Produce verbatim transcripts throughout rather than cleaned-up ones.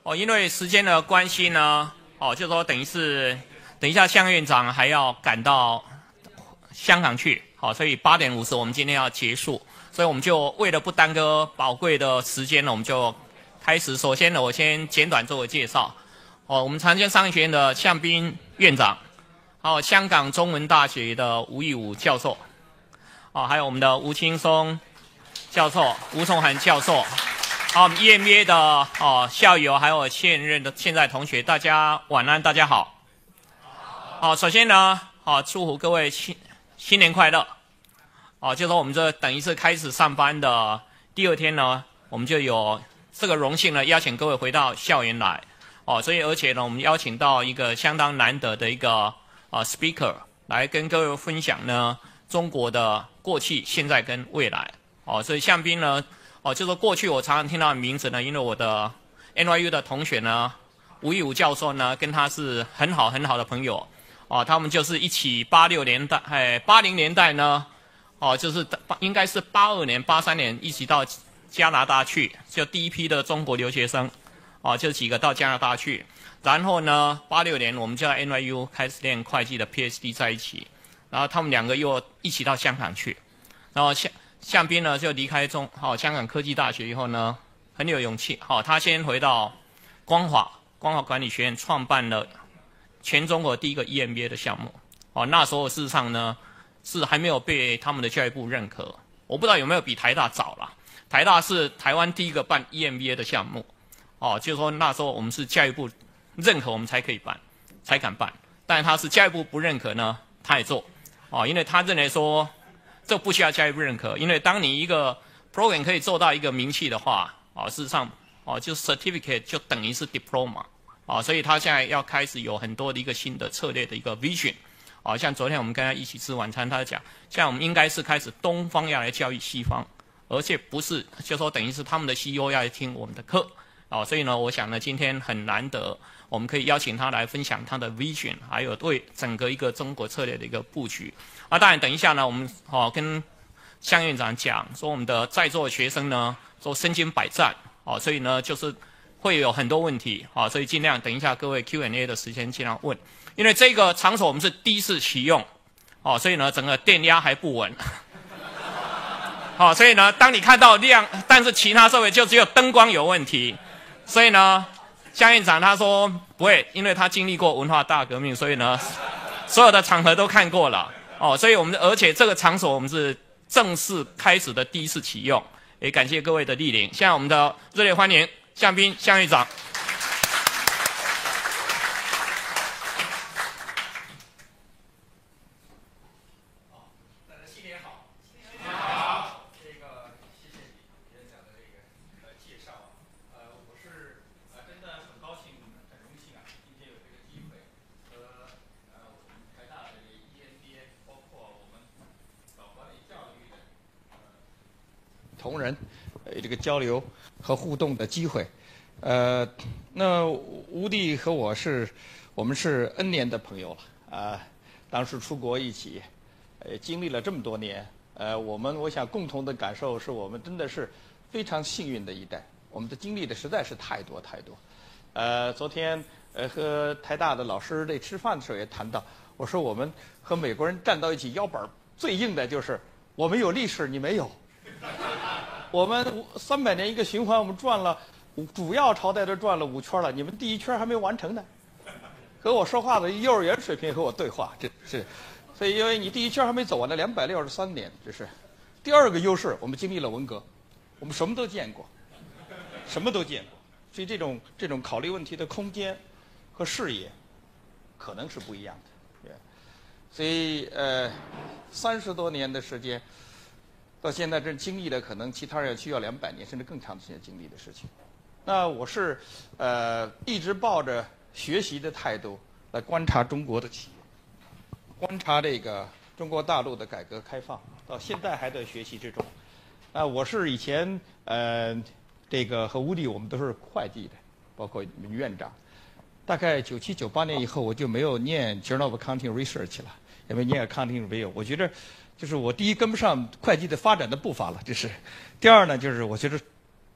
哦，因为时间的关系呢，哦，就说等于是等一下向院长还要赶到香港去，好，所以八点五十我们今天要结束，所以我们就为了不耽搁宝贵的时间呢，我们就开始。首先呢，我先简短做个介绍。哦，我们长江商业学院的向斌院长，还有香港中文大学的吴义武教授，哦，还有我们的吴青松教授、吴崇涵教授。好，我们 E M B A 的哦校友，还有现任的现在同学，大家晚安，大家好。好，首先呢，好祝福各位新新年快乐。哦，就说我们这等于是开始上班的第二天呢，我们就有这个荣幸呢，邀请各位回到校园来。哦，所以而且呢，我们邀请到一个相当难得的一个呃 speaker 来跟各位分享呢中国的过去、现在跟未来。哦，所以向斌呢。哦，就是过去我常常听到的名字呢，因为我的 N Y U 的同学呢，吴义武教授呢，跟他是很好很好的朋友。哦，他们就是一起八六年代，哎，八零年代呢，哦，就是应该是八二年、八三年一起到加拿大去，就第一批的中国留学生，哦，就几个到加拿大去。然后呢，八六年我们就在 N Y U 开始练会计的 P H D 在一起，然后他们两个又一起到香港去，然后向向斌呢就离开中好、哦、香港科技大学以后呢，很有勇气。好、哦，他先回到光华光华管理学院，创办了全中国第一个 E M B A 的项目。哦，那时候事实上呢是还没有被他们的教育部认可。我不知道有没有比台大早啦。台大是台湾第一个办 E M B A 的项目。哦，就是说那时候我们是教育部认可我们才可以办，才敢办。但是他是教育部不认可呢，他也做。哦，因为他认为说。这不需要教育部认可，因为当你一个 program 可以做到一个名气的话，啊，事实上，哦，就是 certificate 就等于是 diploma， 啊，所以他现在要开始有很多的一个新的策略的一个 vision， 啊，像昨天我们跟他一起吃晚餐，他讲，现在我们应该是开始东方要来教育西方，而且不是就说等于是他们的 C E O 要来听我们的课，啊，所以呢，我想呢，今天很难得。我们可以邀请他来分享他的 vision， 还有对整个一个中国策略的一个布局。啊，当然，等一下呢，我们哦跟向院长讲说，我们的在座的学生呢都身经百战，哦，所以呢就是会有很多问题，哦，所以尽量等一下各位 Q and A 的时间尽量问，因为这个场所我们是第一次启用，哦，所以呢整个电压还不稳。好、哦，所以呢，当你看到亮，但是其他设备就只有灯光有问题，所以呢。向院长他说不会，因为他经历过文化大革命，所以呢，所有的场合都看过了哦。所以我们而且这个场所我们是正式开始的第一次启用，也感谢各位的莅临。现在我们的热烈欢迎向斌向院长。 同仁，呃，这个交流和互动的机会，呃，那吴弟和我是，我们是 N 年的朋友了啊、呃，当时出国一起，呃，经历了这么多年，呃，我们我想共同的感受是我们真的是非常幸运的一代，我们的经历的实在是太多太多，呃，昨天呃和台大的老师在吃饭的时候也谈到，我说我们和美国人站到一起，腰板最硬的就是我们有历史，你没有。我们三百年一个循环，我们转了主要朝代都转了五圈了，你们第一圈还没完成呢。和我说话的幼儿园水平和我对话，这是，所以因为你第一圈还没走完呢，两百六十三年，这是。第二个优势，我们经历了文革，我们什么都见过，什么都见过，所以这种这种考虑问题的空间和视野可能是不一样的。所以呃，三十多年的时间。到现在，这经历了可能其他人需要两百年甚至更长的时间经历的事情。那我是呃一直抱着学习的态度来观察中国的企业，观察这个中国大陆的改革开放，到现在还在学习之中。啊，我是以前呃这个和吴弟我们都是会计的，包括你们院长。大概九七九八年以后，我就没有念 Journal of Accounting Research 了，也没念 Accounting Review。我觉得。就是我第一跟不上会计的发展的步伐了，这是；第二呢，就是我觉得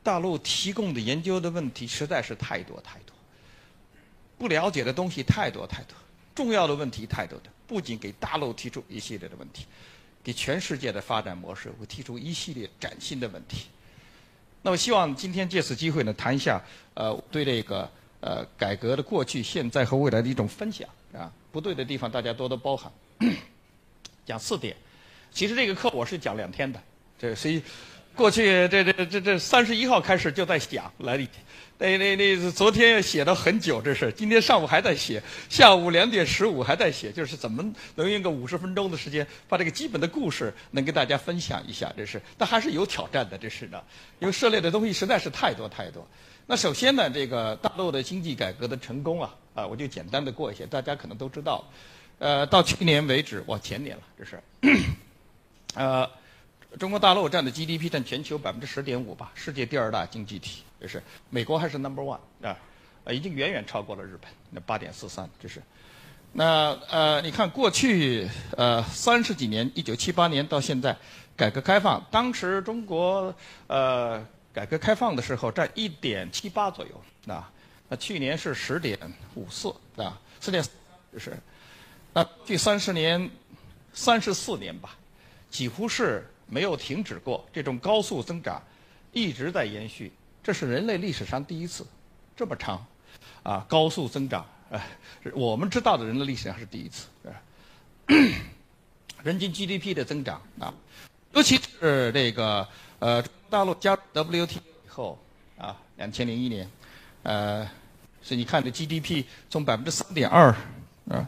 大陆提供的研究的问题实在是太多太多，不了解的东西太多太多，重要的问题太多的，不仅给大陆提出一系列的问题，给全世界的发展模式会提出一系列崭新的问题。那我希望今天借此机会呢，谈一下呃对这个呃改革的过去、现在和未来的一种分享啊，不对的地方大家多多包涵。讲四点，其实这个课我是讲两天的，这所以过去这这这这三十一号开始就在讲来历。那那那昨天写到很久，这是今天上午还在写，下午两点十五还在写，就是怎么能用个五十分钟的时间把这个基本的故事能跟大家分享一下，这是，但还是有挑战的，这是的，因为涉猎的东西实在是太多太多。那首先呢，这个大陆的经济改革的成功啊啊，我就简单的过一些，大家可能都知道，呃，到去年为止，哇，前年了，这是，呃。中国大陆占的 G D P 占全球百分之十点五吧，世界第二大经济体，这是美国还是 number one 啊，呃，已经远远超过了日本，那八点四三，这是。那呃，你看过去呃三十几年，一九七八年到现在，改革开放，当时中国呃改革开放的时候占一点七八左右啊，那去年是十点五四啊，十点，这是。那这三十年，三十四年吧，几乎是没有停止过，这种高速增长一直在延续，这是人类历史上第一次这么长啊高速增长，啊，我们知道的人类历史上是第一次，啊，人均 G D P 的增长啊，尤其是这个呃大陆加入 W T O 以后啊，两千零一年，呃，所以你看这 G D P 从百分之三点二啊。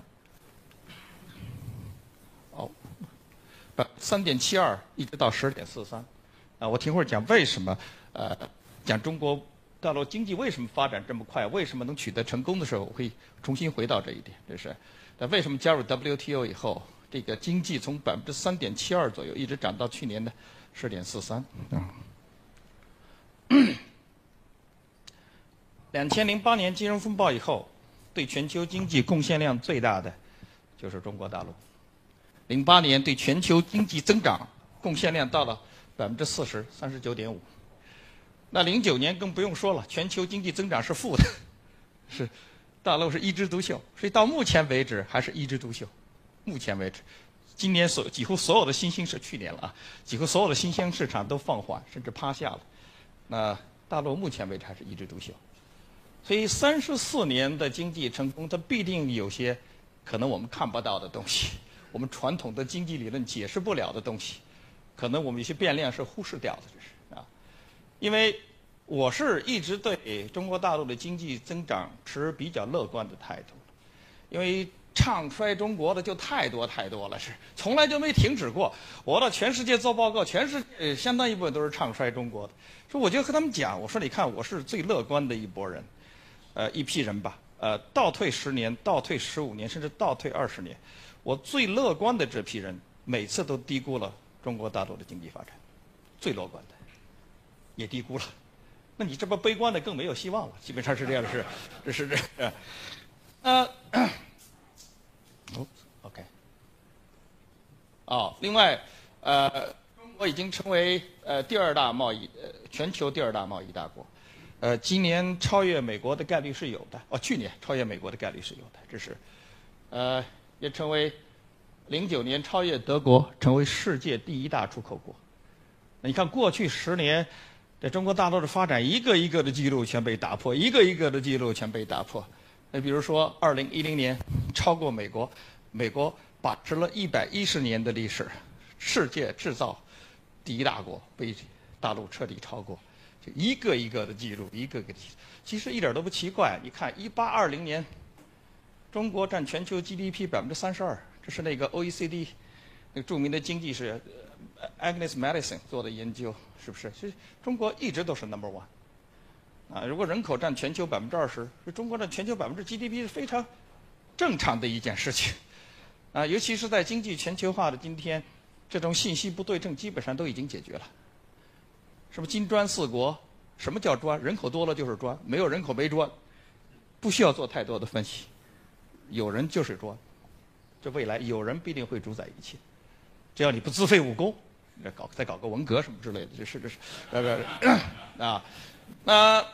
三点七二一直到十点四三，啊，我听会儿讲为什么，呃，讲中国大陆经济为什么发展这么快，为什么能取得成功的时候，我会重新回到这一点，这是，那为什么加入 W T O 以后，这个经济从百分之三点七二左右一直涨到去年的十点四三，啊，两千零八年金融风暴以后，对全球经济贡献量最大的就是中国大陆。零八年对全球经济增长贡献量到了百分之四十，三十九点五。那零九年更不用说了，全球经济增长是负的，是大陆是一枝独秀，所以到目前为止还是一枝独秀。目前为止，今年所几乎所有的新兴市去年了啊，几乎所有的新兴市场都放缓甚至趴下了。那大陆目前为止还是一枝独秀。所以三十四年的经济成功，它必定有些可能我们看不到的东西。我们传统的经济理论解释不了的东西，可能我们有些变量是忽视掉的，这是啊。因为我是一直对中国大陆的经济增长持比较乐观的态度，因为唱衰中国的就太多太多了，是从来就没停止过。我到全世界做报告，全世界相当一部分都是唱衰中国的。所以我就和他们讲，我说你看，我是最乐观的一拨人，呃，一批人吧，呃，倒退十年，倒退十五年，甚至倒退二十年。我最乐观的这批人，每次都低估了中国大陆的经济发展，最乐观的也低估了。那你这么悲观的更没有希望了，基本上是这样的事，这是这样。呃，哦 ，OK， 哦，另外，呃，中国已经成为呃第二大贸易，呃，全球第二大贸易大国，呃，今年超越美国的概率是有的，哦，去年超越美国的概率是有的，这是，呃。也成为零九年超越德国，成为世界第一大出口国。那你看过去十年，这中国大陆的发展一个一个的记录全被打破，一个一个的记录全被打破。那比如说二零一零年超过美国，美国把持了一百一十年的历史，世界制造第一大国被大陆彻底超过，就一个一个的记录，一个个的记录。其实一点都不奇怪，你看一八二零年。中国占全球 G D P 百分之三十二，这是那个 O E C D 那个著名的经济师 Agnes Madison 做的研究，是不是？其实中国一直都是 number one。啊，如果人口占全球百分之二十，中国占全球百分之 G D P 是非常正常的一件事情。啊，尤其是在经济全球化的今天，这种信息不对称基本上都已经解决了。什么金砖四国？什么叫砖？人口多了就是砖，没有人口没砖，不需要做太多的分析。有人就是砖，这未来有人必定会主宰一切，只要你不自废武功， 搞再搞个文革什么之类的，这是这是，这个啊，那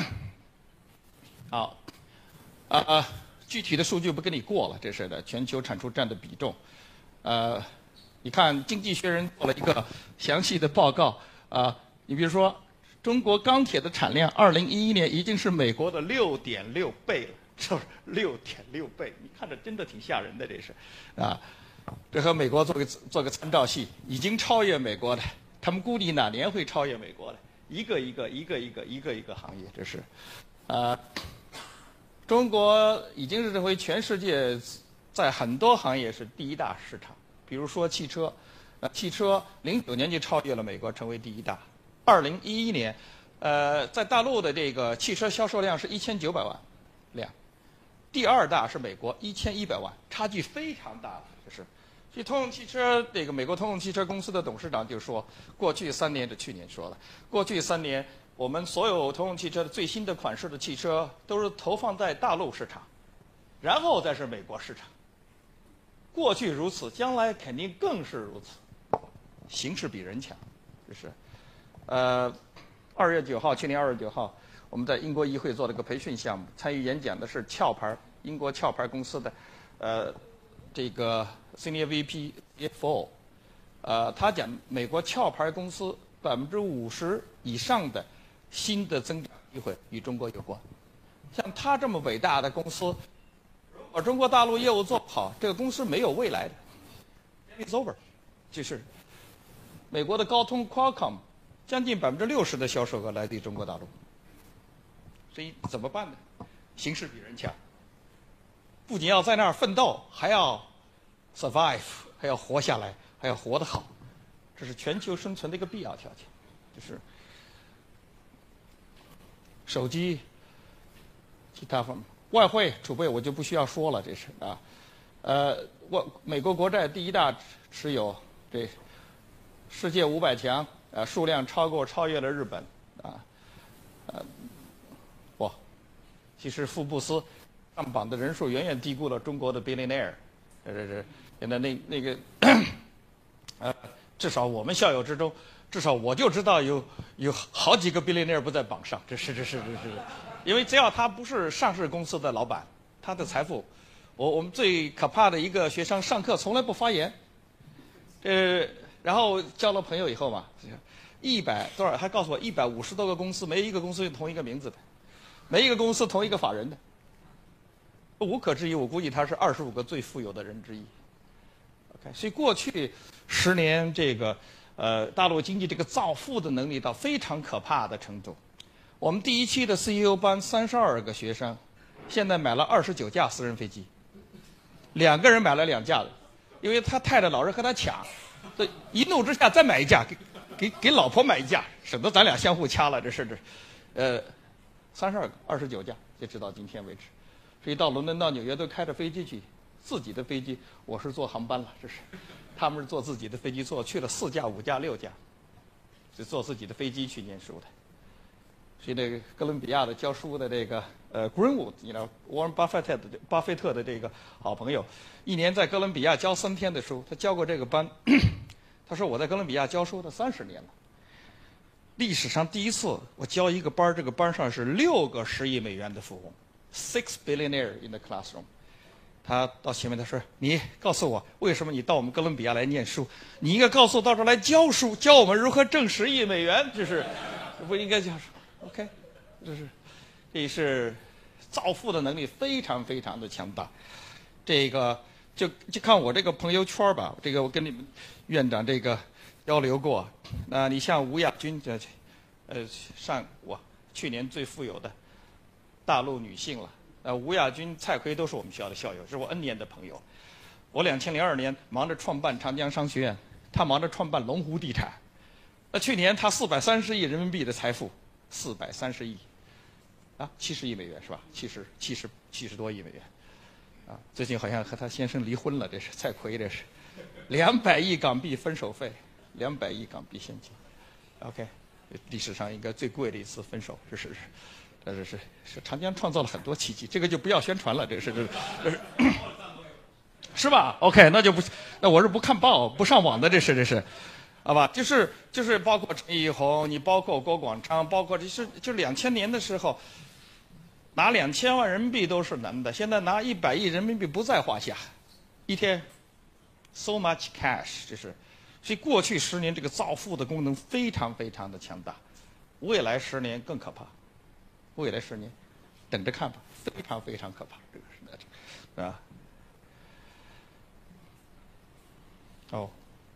好啊啊，具体的数据不跟你过了，这是的，全球产出占的比重，呃，你看《经济学人》做了一个详细的报告啊，你比如说中国钢铁的产量，二零一一年已经是美国的六点六倍了。是不是六点六倍？你看着真的挺吓人的，这是，啊，这和美国做个做个参照系，已经超越美国的。他们估计哪年会超越美国的？一个一个一个一个一个一个行业，这是，啊，中国已经是成为全世界在很多行业是第一大市场。比如说汽车，呃，汽车零九年就超越了美国，成为第一大。二零一一年，呃，在大陆的这个汽车销售量是一千九百万辆。第二大是美国一千一百万，差距非常大，就是。所以通用汽车这个美国通用汽车公司的董事长就说，过去三年，这去年说的，过去三年我们所有通用汽车的最新的款式的汽车都是投放在大陆市场，然后再是美国市场。过去如此，将来肯定更是如此，形势比人强，就是。呃，二月九号，去年二月九号。我们在英国议会做了个培训项目，参与演讲的是壳牌英国壳牌公司的，呃，这个 Senior V P F O， 呃，他讲美国壳牌公司百分之五十以上的新的增长机会与中国有关。像他这么伟大的公司，如果中国大陆业务做不好，这个公司没有未来的 ，it's over， 就是美国的高通 Qualcomm 将近百分之六十的销售额来自于中国大陆。所以怎么办呢？形势比人强，不仅要在那儿奋斗，还要 survive， 还要活下来，还要活得好，这是全球生存的一个必要条件。就是手机，其他方面，外汇储备我就不需要说了，这是啊，呃，我美国国债第一大持有，这世界五百强，呃，数量超过超越了日本，啊，呃。其实福布斯上榜的人数远远低估了中国的 billionaire， 这这这现在那那个呃，至少我们校友之中，至少我就知道有有好几个 billionaire 不在榜上，这是这是这是，因为只要他不是上市公司的老板，他的财富，我我们最可怕的一个学生上课从来不发言，呃，然后交了朋友以后嘛，一百多少还告诉我一百五十多个公司，没一个公司用同一个名字的。每一个公司同一个法人的，无可置疑，我估计他是二十五个最富有的人之一。OK， 所以过去十年这个呃大陆经济这个造富的能力到非常可怕的程度。我们第一期的 C E O 班三十二个学生，现在买了二十九架私人飞机，两个人买了两架的，因为他太太老是和他抢，所以一怒之下再买一架，给给给老婆买一架，省得咱俩相互掐了，这是这，呃。三十二个，二十九架，截止到今天为止。所以到伦敦、到纽约都开着飞机去，自己的飞机，我是坐航班了，这是，他们是坐自己的飞机，坐去了四架、五架、六架，是坐自己的飞机去念书的。所以那个哥伦比亚的教书的这个呃 Greenwood， 你知道沃伦巴菲特的巴菲特的这个好朋友，一年在哥伦比亚教三天的书，他教过这个班，他说我在哥伦比亚教书的三十年了。历史上第一次，我教一个班，这个班上是六个十亿美元的富翁 ，six billionaire in the classroom。他到前面他说：“你告诉我，为什么你到我们哥伦比亚来念书？你应该告诉我到这儿来教书，教我们如何挣十亿美元。”这是不应该教书 ？OK， 这是这是造富的能力非常非常的强大。这个就就看我这个朋友圈吧，这个我跟你们院长这个。交流过，那你像吴亚军这，呃，上我去年最富有的大陆女性了。呃，吴亚军、蔡奎都是我们学校的校友，是我 N 年的朋友。我两千零二年忙着创办长江商学院，他忙着创办龙湖地产。那去年他四百三十亿人民币的财富，四百三十亿，啊，七十亿美元是吧？七十七十七十多亿美元，啊，最近好像和他先生离婚了，这是蔡奎，这是两百亿港币分手费。两百亿港币现金 ，OK， 历史上应该最贵的一次分手，这是，这是是是长江创造了很多奇迹，这个就不要宣传了，这是这这是，是吧 ？OK， 那就不，那我是不看报、不上网的，这是这是， 好吧？就是就是包括陈义宏，你包括郭广昌，包括就是就两千年的时候，拿两千万人民币都是难的，现在拿一百亿人民币不在话下，一天 so much cash， 就是，所以过去十年这个造富的功能非常非常的强大，未来十年更可怕，未来十年等着看吧，非常非常可怕，这个是的，啊，哦。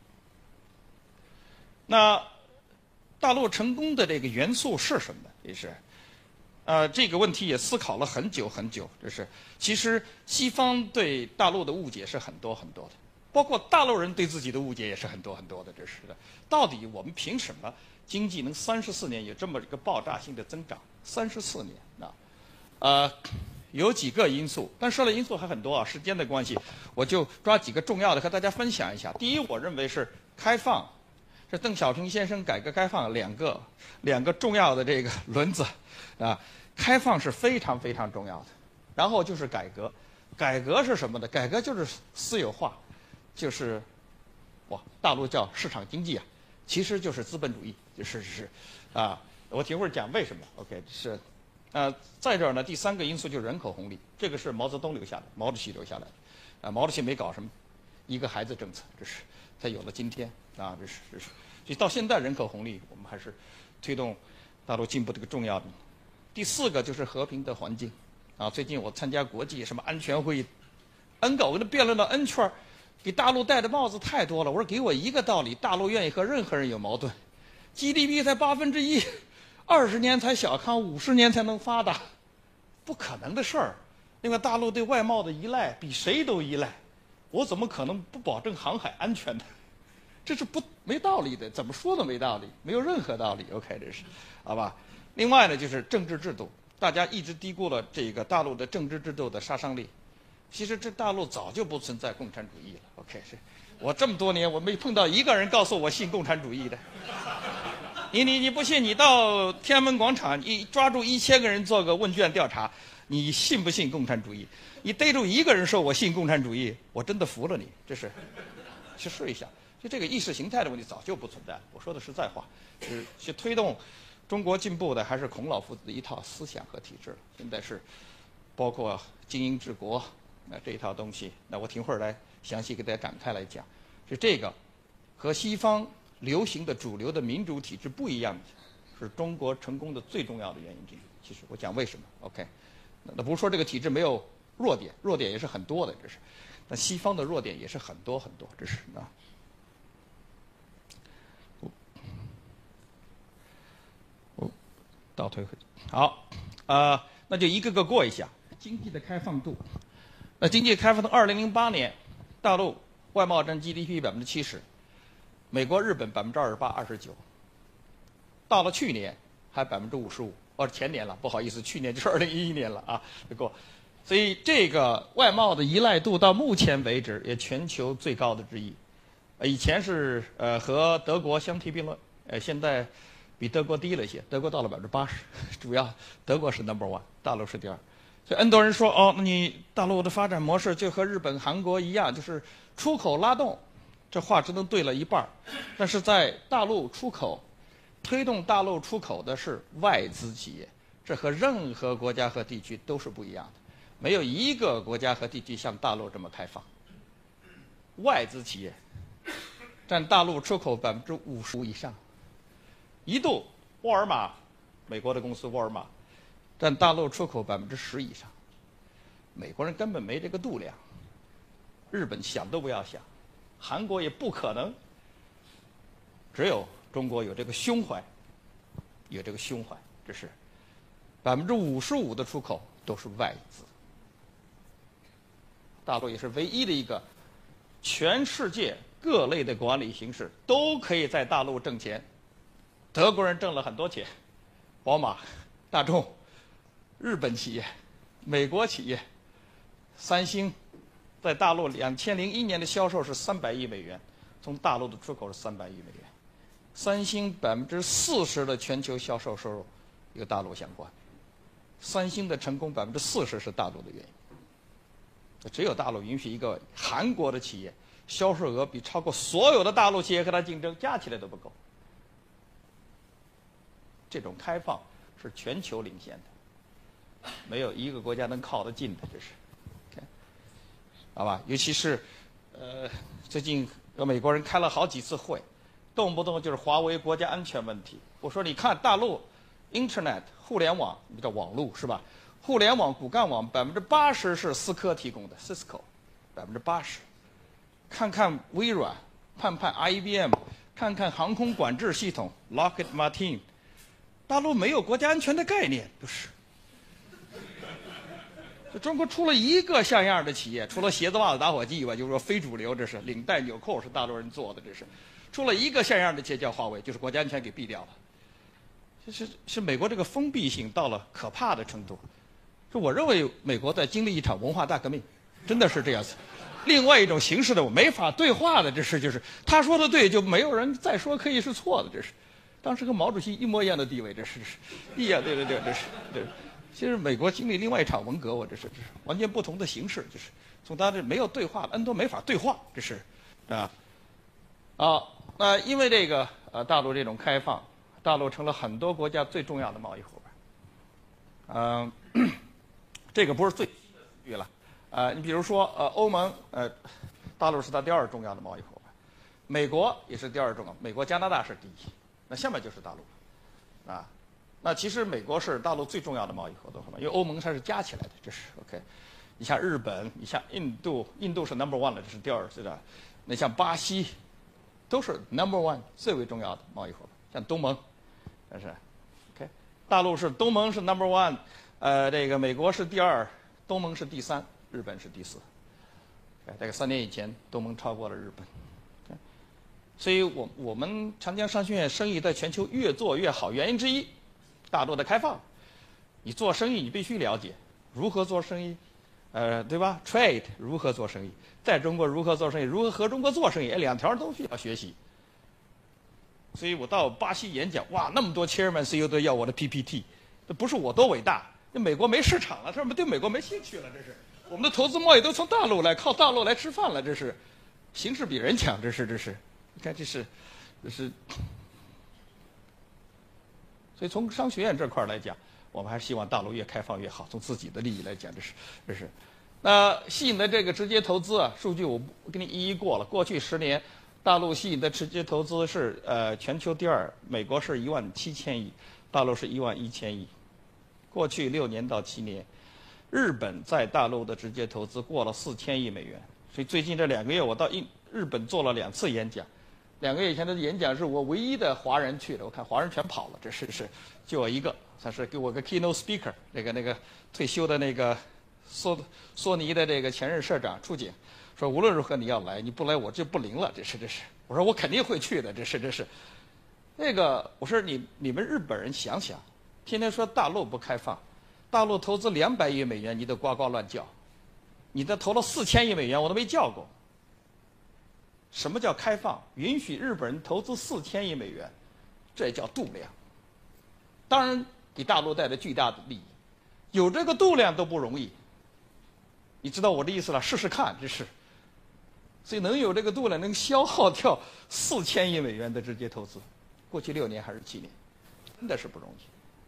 那大陆成功的这个元素是什么？也是，呃，这个问题也思考了很久很久。这是，其实西方对大陆的误解是很多很多的，包括大陆人对自己的误解也是很多很多的。这是的，到底我们凭什么经济能三十四年有这么一个爆炸性的增长？三十四年啊，呃，有几个因素，但说的因素还很多啊。时间的关系，我就抓几个重要的和大家分享一下。第一，我认为是开放。是邓小平先生改革开放两个两个重要的这个轮子，啊，开放是非常非常重要的，然后就是改革，改革是什么呢？改革就是私有化，就是，哇，大陆叫市场经济啊，其实就是资本主义，就是是，啊，我一会儿讲为什么 ，OK 是，呃，在这儿呢，第三个因素就是人口红利，这个是毛泽东留下的，毛主席留下来的，啊，毛主席没搞什么一个孩子政策，这是才有了今天。啊，这是这是，所以到现在人口红利，我们还是推动大陆进步这个重要的。第四个就是和平的环境，啊，最近我参加国际什么安全会议，N 个我跟他辩论了 N 圈，给大陆戴的帽子太多了。我说给我一个道理，大陆愿意和任何人有矛盾 ，G D P 才八分之一，二十年才小康，五十年才能发达，不可能的事儿。另外，大陆对外贸的依赖比谁都依赖，我怎么可能不保证航海安全呢？这是不没道理的，怎么说都没道理，没有任何道理。OK， 这是，好吧？另外呢，就是政治制度，大家一直低估了这个大陆的政治制度的杀伤力。其实这大陆早就不存在共产主义了。OK， 是我这么多年我没碰到一个人告诉我信共产主义的。你你你不信，你到天安门广场，你抓住一千个人做个问卷调查，你信不信共产主义？你逮住一个人说我信共产主义，我真的服了你。这是，去试一下。就这个意识形态的问题早就不存在了。我说的实在话，是去推动中国进步的还是孔老夫子的一套思想和体制。现在是包括精英治国那这一套东西，那我停会儿来详细给大家展开来讲。是这个和西方流行的主流的民主体制不一样，是中国成功的最重要的原因之一。其实我讲为什么 ，OK， 那那不是说这个体制没有弱点，弱点也是很多的，这是。那西方的弱点也是很多很多，这是啊。倒退回去，好，呃，那就一个个过一下。经济的开放度，那经济开放度，二零零八年，大陆外贸占 G D P 百分之七十，美国、日本百分之二十八、二十九，到了去年还百分之五十五，哦，前年了，不好意思，去年就是二零一一年了啊，不过，所以这个外贸的依赖度到目前为止也全球最高的之一，呃，以前是呃和德国相提并论，呃，现在。比德国低了一些，德国到了百分之八十，主要德国是 number one， 大陆是第二。所以很多人说，哦，那你大陆的发展模式就和日本、韩国一样，就是出口拉动，这话只能对了一半儿。但是在大陆出口，推动大陆出口的是外资企业，这和任何国家和地区都是不一样的，没有一个国家和地区像大陆这么开放。外资企业占大陆出口百分之五十五以上。一度，沃尔玛，美国的公司沃尔玛，占大陆出口百分之十以上。美国人根本没这个度量，日本想都不要想，韩国也不可能。只有中国有这个胸怀，有这个胸怀，这是百分之五十五的出口都是外资。大陆也是唯一的一个，全世界各类的管理形式都可以在大陆挣钱。德国人挣了很多钱，宝马、大众、日本企业、美国企业、三星，在大陆两千零一年的销售是三百亿美元，从大陆的出口是三百亿美元。三星百分之四十的全球销售收入与大陆相关，三星的成功百分之四十是大陆的原因。只有大陆允许一个韩国的企业销售额比超过所有的大陆企业和它竞争加起来都不够。这种开放是全球领先的，没有一个国家能靠得近的，这是。OK， 好吧？尤其是呃，最近有美国人开了好几次会，动不动就是华为国家安全问题。我说你看大陆 Internet 互联网，你叫网络是吧？互联网骨干网百分之八十是思科提供的 ，Cisco 百分之八十。看看微软，看看 I B M， 看看航空管制系统 Lockheed Martin， 大陆没有国家安全的概念，就是。就中国出了一个像样的企业，除了鞋子、袜子、打火机以外，就是说非主流，这是领带、纽扣是大陆人做的，这是。出了一个像样的企业叫华为，就是国家安全给毙掉了。是是美国这个封闭性到了可怕的程度。就我认为美国在经历一场文化大革命，真的是这样子。另外一种形式的我没法对话的，这是就是他说的对，就没有人再说可以是错的，这是。当时和毛主席一模一样的地位，这是是一样，对对对，这是对。其实美国经历另外一场文革，我这是这是完全不同的形式，就是从他这没有对话，N 多没法对话，这是啊啊那、呃、因为这个呃大陆这种开放，大陆成了很多国家最重要的贸易伙伴。嗯、呃，这个不是最新的数据了。呃，你比如说，呃，欧盟，呃，大陆是它第二重要的贸易伙伴，美国也是第二重要，美国、加拿大是第一，那下面就是大陆，啊，那其实美国是大陆最重要的贸易合作伙伴，因为欧盟它是加起来的，这是 OK。你像日本，你像印度，印度是 number one 了，这是第二，是吧？那像巴西，都是 number one 最为重要的贸易伙伴，像东盟，但是 OK， 大陆是东盟是 number one， 呃，这个美国是第二，东盟是第三。日本是第四，大概三年以前，东盟超过了日本，所以我我们长江商学院生意在全球越做越好，原因之一，大陆的开放。你做生意，你必须了解如何做生意，呃，对吧 ？Trade 如何做生意，在中国如何做生意，如何和中国做生意，两条都需要学习。所以我到巴西演讲，哇，那么多 chairman C E O 都要我的 P P T， 这不是我多伟大，那美国没市场了，他们对美国没兴趣了，这是。我们的投资贸易都从大陆来，靠大陆来吃饭了，这是形势比人强，这是这是，你看这是这是，所以从商学院这块来讲，我们还是希望大陆越开放越好。从自己的利益来讲，这是这是。那吸引的这个直接投资啊，数据我我给你一一过了。过去十年，大陆吸引的直接投资是呃全球第二，美国是一万七千亿，大陆是一万一千亿。过去六年到七年。日本在大陆的直接投资过了四千亿美元，所以最近这两个月我到印日本做了两次演讲，两个月以前的演讲是我唯一的华人去的，我看华人全跑了，这是是就我一个，他是给我个 keynote speaker， 那个那个退休的那个索索尼的这个前任社长出警，说无论如何你要来，你不来我就不灵了，这是这是，我说我肯定会去的，这是这是，那个我说你你们日本人想想，天天说大陆不开放。大陆投资两百亿美元，你都呱呱乱叫；你这投了四千亿美元，我都没叫过。什么叫开放？允许日本人投资四千亿美元，这叫度量。当然，给大陆带来巨大的利益，有这个度量都不容易。你知道我的意思了？试试看，这是。所以能有这个度量，能消耗掉四千亿美元的直接投资，过去六年还是七年，真的是不容易。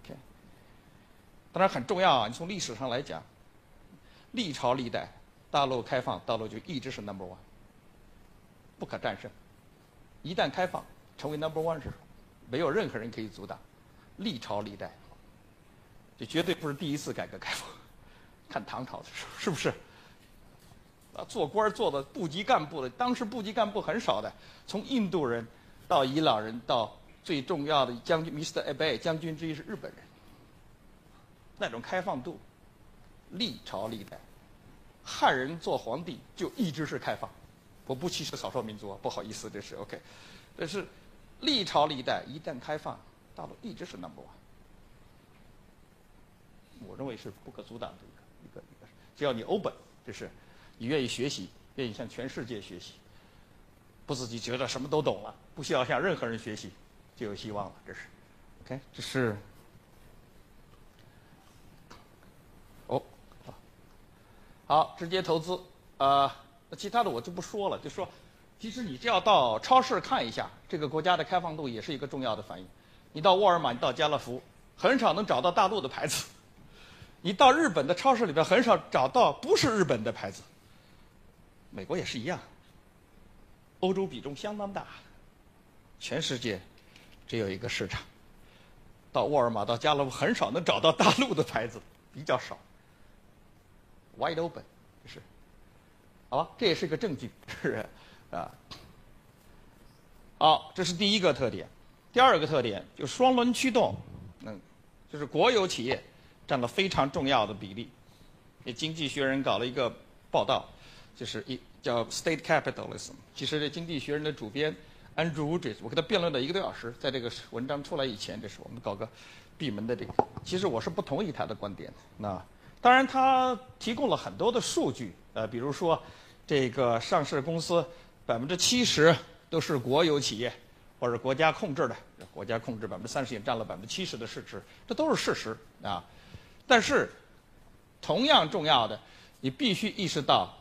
当然很重要啊！你从历史上来讲，历朝历代，大陆开放，大陆就一直是 number one， 不可战胜。一旦开放，成为 number one 时，没有任何人可以阻挡。历朝历代，这绝对不是第一次改革开放。看唐朝的时候，是不是？啊，做官做的部级干部的，当时部级干部很少的，从印度人到伊朗人，到最重要的将军 Mister Abe 将军之一是日本人。那种开放度，历朝历代，汉人做皇帝就一直是开放。我不歧视少数民族啊，不好意思，这是 OK。但是历朝历代一旦开放，大陆一直是 number one。我认为是不可阻挡的一个一个一个，只要你 open， 这是你愿意学习，愿意向全世界学习，不自己觉得什么都懂了，不需要向任何人学习，就有希望了。这是 OK， 这是。好，直接投资，呃，其他的我就不说了，就说其实你只要到超市看一下，这个国家的开放度也是一个重要的反应。你到沃尔玛，你到家乐福，很少能找到大陆的牌子；你到日本的超市里边，很少找到不是日本的牌子。美国也是一样，欧洲比重相当大，全世界只有一个市场。到沃尔玛、到家乐福，很少能找到大陆的牌子，比较少。wide open， 这是，好吧，这也是个证据，是啊。好，这是第一个特点。第二个特点就是双轮驱动，嗯，就是国有企业占了非常重要的比例。也经济学人搞了一个报道，就是一叫 State Capitalism。其实这经济学人的主编 Andrew Woodridge， 我跟他辩论了一个多小时，在这个文章出来以前，这是我们搞个闭门的这个。其实我是不同意他的观点的。那当然，他提供了很多的数据，呃，比如说这个上市公司百分之七十都是国有企业或者国家控制的，国家控制百分之三十也占了百分之七十的市值，这都是事实啊。但是同样重要的，你必须意识到，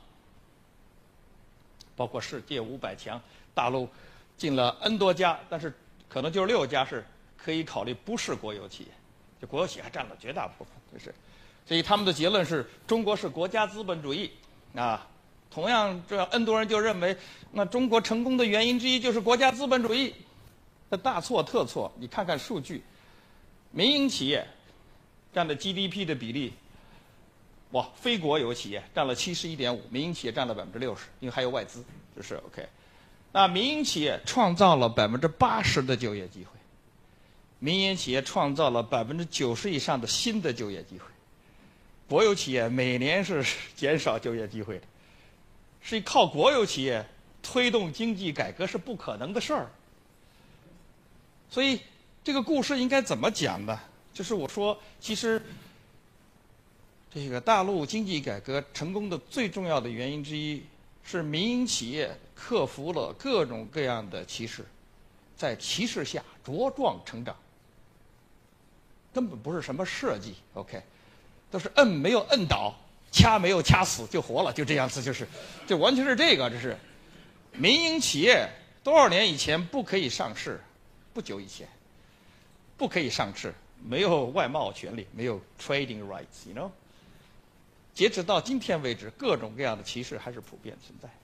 包括世界五百强，大陆进了 N 多家，但是可能就六家是可以考虑不是国有企业，就国有企业还占了绝大部分，就是。所以他们的结论是中国是国家资本主义啊。同样，这 N 多人就认为，那中国成功的原因之一就是国家资本主义。那大错特错！你看看数据，民营企业占的 G D P 的比例，哇，非国有企业占了七十一点五，民营企业占了百分之六十，因为还有外资，就是 OK。那民营企业创造了百分之八十的就业机会，民营企业创造了百分之九十以上的新的就业机会。国有企业每年是减少就业机会的，是靠国有企业推动经济改革是不可能的事儿。所以这个故事应该怎么讲呢？就是我说，其实这个大陆经济改革成功的最重要的原因之一，是民营企业克服了各种各样的歧视，在歧视下茁壮成长，根本不是什么设计 ，OK。都是摁没有摁倒，掐没有掐死就活了，就这样子，就是，就完全是这个，这是民营企业多少年以前不可以上市，不久以前不可以上市，没有外贸权利，没有 trading rights，you know。截止到今天为止，各种各样的歧视还是普遍存在。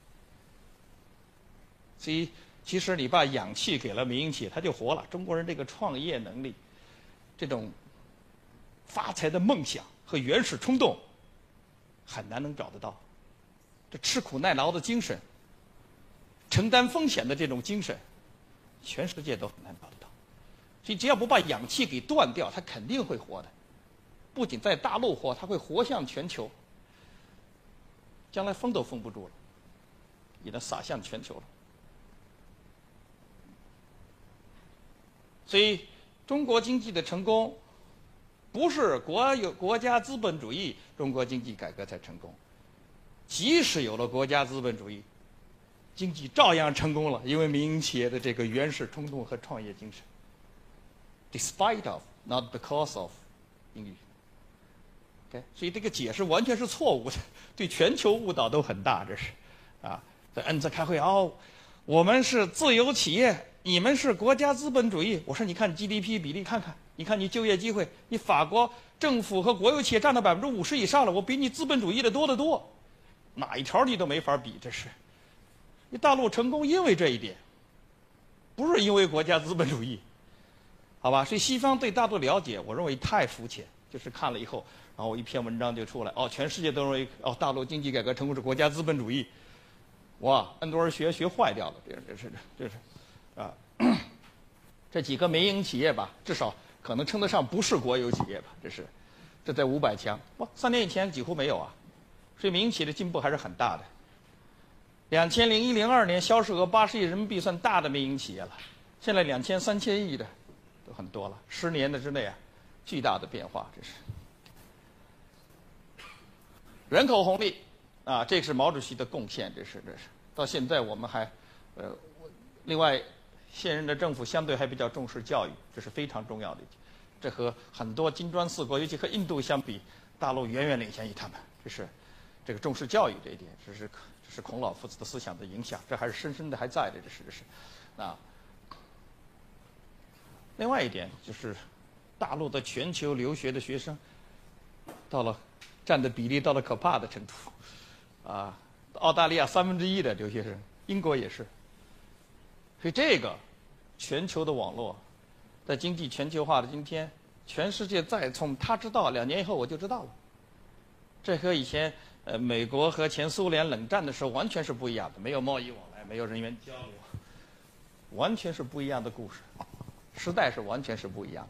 所以，其实你把氧气给了民营企业，它就活了。中国人这个创业能力，这种发财的梦想和原始冲动很难能找得到，这吃苦耐劳的精神，承担风险的这种精神，全世界都很难找得到。所以只要不把氧气给断掉，它肯定会活的。不仅在大陆活，它会活向全球。将来封都封不住了，也能洒向全球了。所以，中国经济的成功，不是国有国家资本主义，中国经济改革才成功。即使有了国家资本主义，经济照样成功了，因为民营企业的这个原始冲动和创业精神。Despite of, not because of， 英语。OK， 所以这个解释完全是错误的，对全球误导都很大，这是，啊，在恩泽开会哦，我们是自由企业，你们是国家资本主义。我说你看 G D P 比例看看，你看你就业机会，你法国政府和国有企业占到百分之五十以上了，我比你资本主义的多得多，哪一条你都没法比，这是。你大陆成功因为这一点，不是因为国家资本主义，好吧？所以西方对大陆了解，我认为太肤浅，就是看了以后，然后一篇文章就出来，哦，全世界都认为哦，大陆经济改革成功是国家资本主义，哇，很多人学学坏掉了，这这是这是，啊，这几个民营企业吧，至少可能称得上不是国有企业吧，这是，这在五百强，哇，三年以前几乎没有啊，所以民营企业的进步还是很大的。两千零一零二年销售额八十亿人民币算大的民营企业了，现在两千三千亿的都很多了，十年的之内啊，巨大的变化，这是。人口红利啊，这是毛主席的贡献，这是这是。到现在我们还，呃，另外现任的政府相对还比较重视教育，这是非常重要的。这和很多金砖四国，尤其和印度相比，大陆远远领先于他们。这是这个重视教育这一点，这是这是孔老夫子的思想的影响，这还是深深的还在的，这是这是。啊，另外一点就是，大陆的全球留学的学生，到了占的比例到了可怕的程度，啊，澳大利亚三分之一的留学生，英国也是。所以这个全球的网络，在经济全球化的今天，全世界再从他知道，两年以后我就知道了。这和以前呃美国和前苏联冷战的时候完全是不一样的，没有贸易往来，没有人员交流，完全是不一样的故事，时代是完全是不一样的。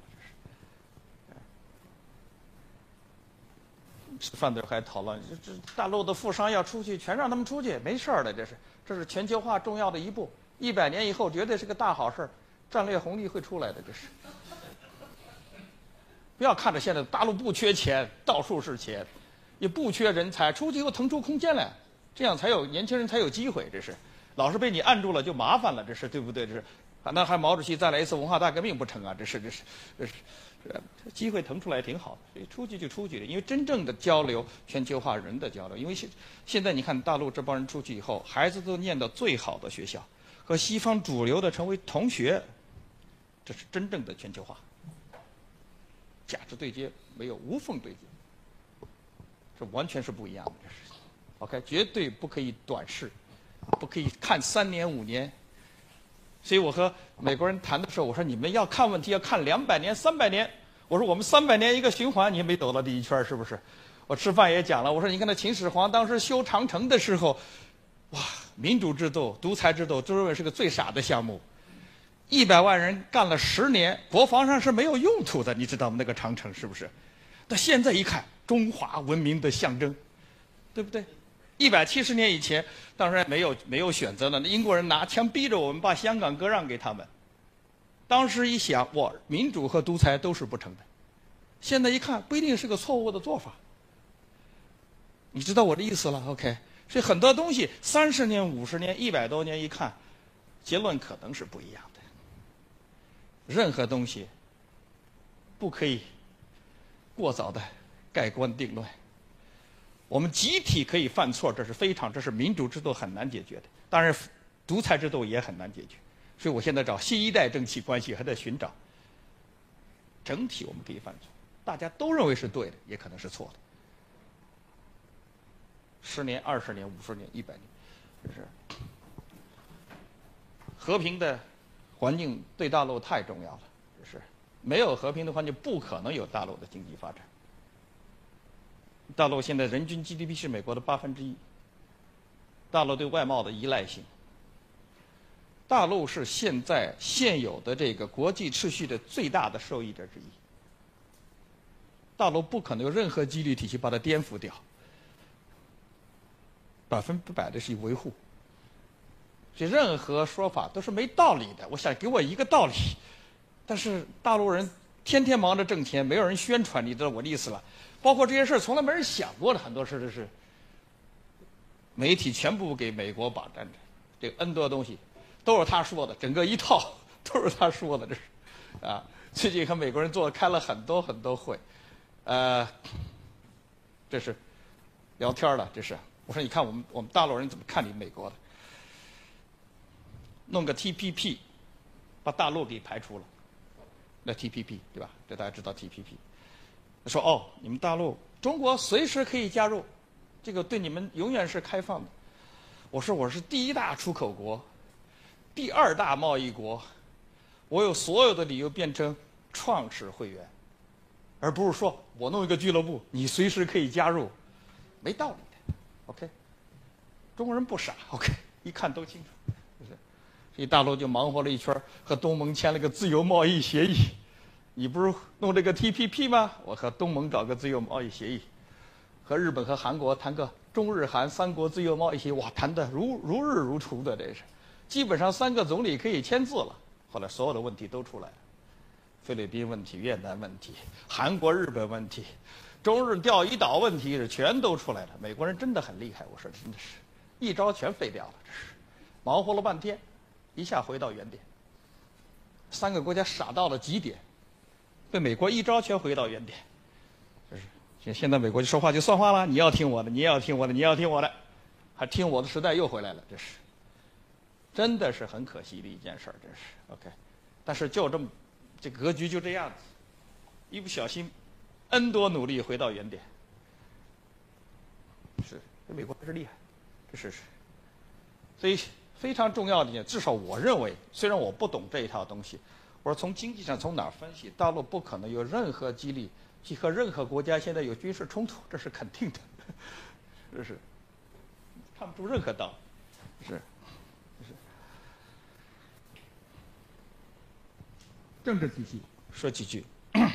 吃饭的时候还讨论，这这大陆的富商要出去，全让他们出去，没事儿的，这是这是全球化重要的一步，一百年以后绝对是个大好事儿，战略红利会出来的，这是。不要看着现在大陆不缺钱，到处是钱，也不缺人才，出去以后腾出空间来，这样才有年轻人才有机会，这是。老是被你按住了就麻烦了，这是对不对？这是，那还毛主席再来一次文化大革命不成啊？这是这是这是，这机会腾出来挺好的，所以出去就出去了。因为真正的交流，全球化人的交流，因为现现在你看大陆这帮人出去以后，孩子都念到最好的学校，和西方主流的成为同学，这是真正的全球化，价值对接没有无缝对接，这完全是不一样的。这是 ，OK， 绝对不可以短视。不可以看三年五年，所以我和美国人谈的时候，我说你们要看问题要看两百年、三百年。我说我们三百年一个循环，你也没走到第一圈，是不是？我吃饭也讲了，我说你看那秦始皇当时修长城的时候，哇，民主制度、独裁制度都认为是个最傻的项目，一百万人干了十年，国防上是没有用途的，你知道吗？那个长城是不是？但现在一看，中华文明的象征，对不对？一百七十年以前，当然没有没有选择了。英国人拿枪逼着我们把香港割让给他们。当时一想，哇，民主和独裁都是不成的。现在一看，不一定是个错误的做法。你知道我的意思了 ？OK， 所以很多东西，三十年、五十年、一百多年一看，结论可能是不一样的。任何东西不可以过早的盖棺定论。我们集体可以犯错，这是非常，这是民主制度很难解决的。当然，独裁制度也很难解决。所以我现在找新一代政企关系，还在寻找。整体我们可以犯错，大家都认为是对的，也可能是错的。十年、二十年、五十年、一百年，这是和平的环境对大陆太重要了。这是没有和平的环境，不可能有大陆的经济发展。大陆现在人均 G D P 是美国的八分之一。大陆对外贸的依赖性，大陆是现在现有的这个国际秩序的最大的受益者之一。大陆不可能有任何激励体系把它颠覆掉，百分之百的是维护。这任何说法都是没道理的。我想给我一个道理，但是大陆人天天忙着挣钱，没有人宣传，你知道我的意思了。包括这些事从来没人想过的，很多事都是媒体全部给美国把站着，这个 N 多东西都是他说的，整个一套都是他说的，这是啊。最近和美国人做开了很多很多会，呃，这是聊天了，这是我说你看我们我们大陆人怎么看你美国的，弄个 T P P 把大陆给排除了，那 T P P 对吧？这大家知道 T P P。说哦，你们大陆中国随时可以加入，这个对你们永远是开放的。我说我是第一大出口国，第二大贸易国，我有所有的理由变成创始会员，而不是说我弄一个俱乐部，你随时可以加入，没道理的。OK， 中国人不傻 ，OK， 一看都清楚。就是，所以大陆就忙活了一圈，和东盟签了个自由贸易协议。你不是弄这个 T P P 吗？我和东盟搞个自由贸易协议，和日本和韩国谈个中日韩三国自由贸易协议，哇，谈得如如日如初的，这是，基本上三个总理可以签字了。后来所有的问题都出来了，菲律宾问题、越南问题、韩国、日本问题、中日钓鱼岛问题，全都出来了。美国人真的很厉害，我说真的是，一招全废掉了，这是，忙活了半天，一下回到原点。三个国家傻到了极点。被美国一招全回到原点，就是现在美国就说话就算话了，你要听我的，你也要听我的，你要听我的， 还听我的时代又回来了，这是，真的是很可惜的一件事儿，这是 OK。但是就这么，这格局就这样子，一不小心，N 多努力回到原点。是，美国还是厉害，这是是。所以非常重要的一点，至少我认为，虽然我不懂这一套东西，我说从经济上从哪儿分析，大陆不可能有任何激励去和任何国家现在有军事冲突，这是肯定的，这是看不出任何道理，是是。 政治体系说几句，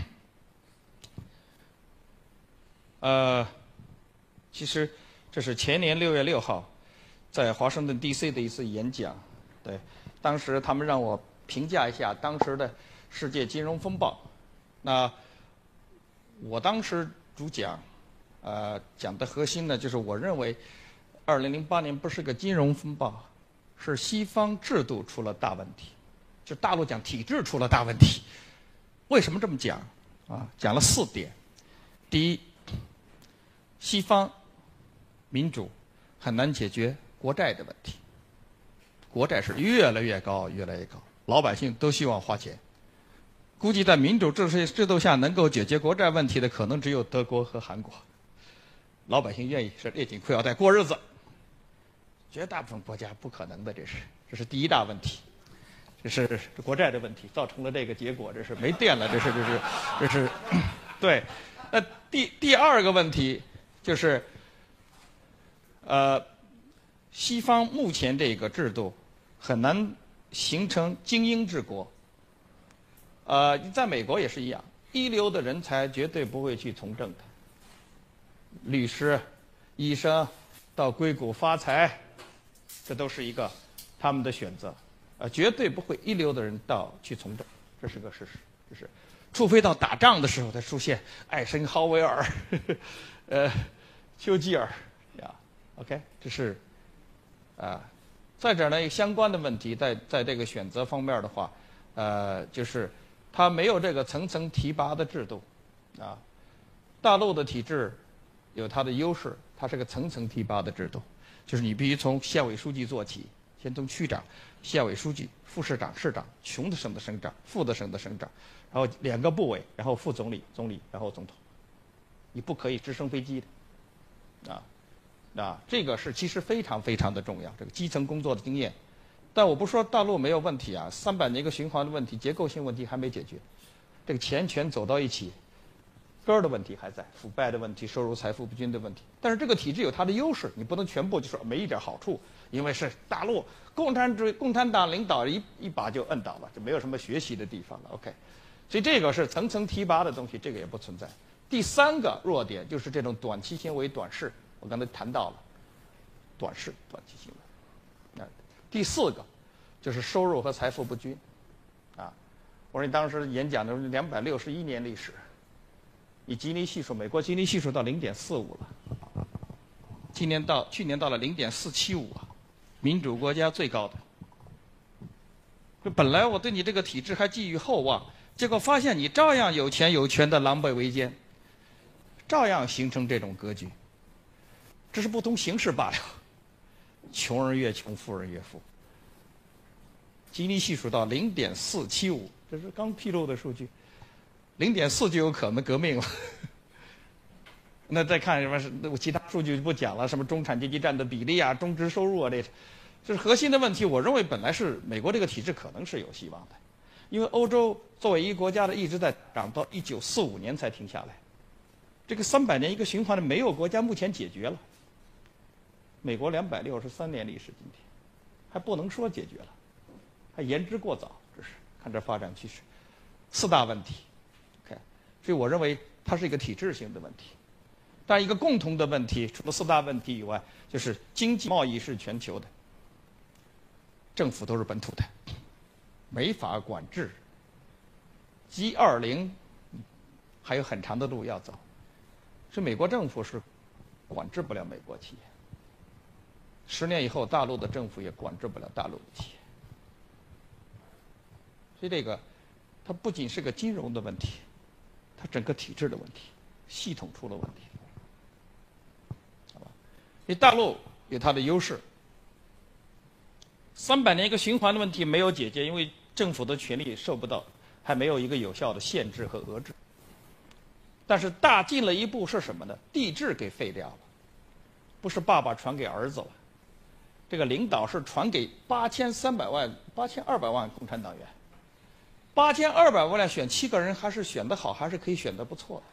呃，其实这是前年六月六号，在华盛顿 D C 的一次演讲。对，当时他们让我评价一下当时的世界金融风暴。那我当时主讲，呃，讲的核心呢，就是我认为，二零零八年不是个金融风暴，是西方制度出了大问题，就大陆讲体制出了大问题。为什么这么讲？啊，讲了四点。第一，西方民主很难解决国债的问题，国债是越来越高，越来越高，老百姓都希望花钱。估计在民主制度制度下能够解决国债问题的，可能只有德国和韩国。老百姓愿意是勒紧裤腰带过日子，绝大部分国家不可能的，这是这是第一大问题。这是国债的问题，造成了这个结果，这是没电了，这是这是这是，对。那第第二个问题就是，呃，西方目前这个制度很难形成精英治国。呃，在美国也是一样，一流的人才绝对不会去从政的，律师、医生到硅谷发财，这都是一个他们的选择。呃，绝对不会一流的人到去从政，这是个事实，这是，除非到打仗的时候才出现艾森豪威尔，呵呵呃，丘吉尔呀 ，OK， 这是啊。再者呢，相关的问题在在这个选择方面的话，呃，就是它没有这个层层提拔的制度啊。大陆的体制有它的优势，它是个层层提拔的制度，就是你必须从县委书记做起。先从区长、县委书记、副市长、市长，穷的省的省长，富的省的省长，然后两个部委，然后副总理、总理，然后总统。你不可以直升飞机的，啊，啊，这个是其实非常非常的重要，这个基层工作的经验。但我不说大陆没有问题啊，三百年一个循环的问题、结构性问题还没解决，这个钱全走到一起，根儿的问题还在，腐败的问题、收入财富不均的问题。但是这个体制有它的优势，你不能全部就说没一点好处。因为是大陆共产主义、共产党领导一一把就摁倒了，就没有什么学习的地方了。OK， 所以这个是层层提拔的东西，这个也不存在。第三个弱点就是这种短期行为、短视，我刚才谈到了，短视、短期行为。啊，第四个就是收入和财富不均。啊，我说你当时演讲的两百六十一年历史，以吉尼系数，美国吉尼系数到零点四五了，今年到去年到了零点四七五啊。民主国家最高的，就本来我对你这个体制还寄予厚望，结果发现你照样有钱有权的狼狈为奸，照样形成这种格局，只是不同形式罢了。穷人越穷，富人越富。吉尼系数到零点四七五，这是刚披露的数据，零点四就有可能革命了。那再看什么是其他数据就不讲了，什么中产阶级占的比例啊，中值收入啊，这这是核心的问题。我认为本来是美国这个体制可能是有希望的，因为欧洲作为一个国家的一直在涨到一九四五年才停下来，这个三百年一个循环的没有国家目前解决了。美国两百六十三年历史，今天还不能说解决了，还言之过早。这是看这发展趋势，四大问题。OK， 所以我认为它是一个体制性的问题。但一个共同的问题，除了四大问题以外，就是经济贸易是全球的，政府都是本土的，没法管制。G 二零还有很长的路要走，所以美国政府是管制不了美国企业。十年以后，大陆的政府也管制不了大陆的企业。所以这个，它不仅是个金融的问题，它整个体制的问题，系统出了问题。因为大陆有它的优势。三百年一个循环的问题没有解决，因为政府的权力受不到，还没有一个有效的限制和遏制。但是大进了一步是什么呢？帝制给废掉了，不是爸爸传给儿子了，这个领导是传给八千三百万、八千二百万共产党员。八千二百万来选七个人，还是选得好，还是可以选得不错的。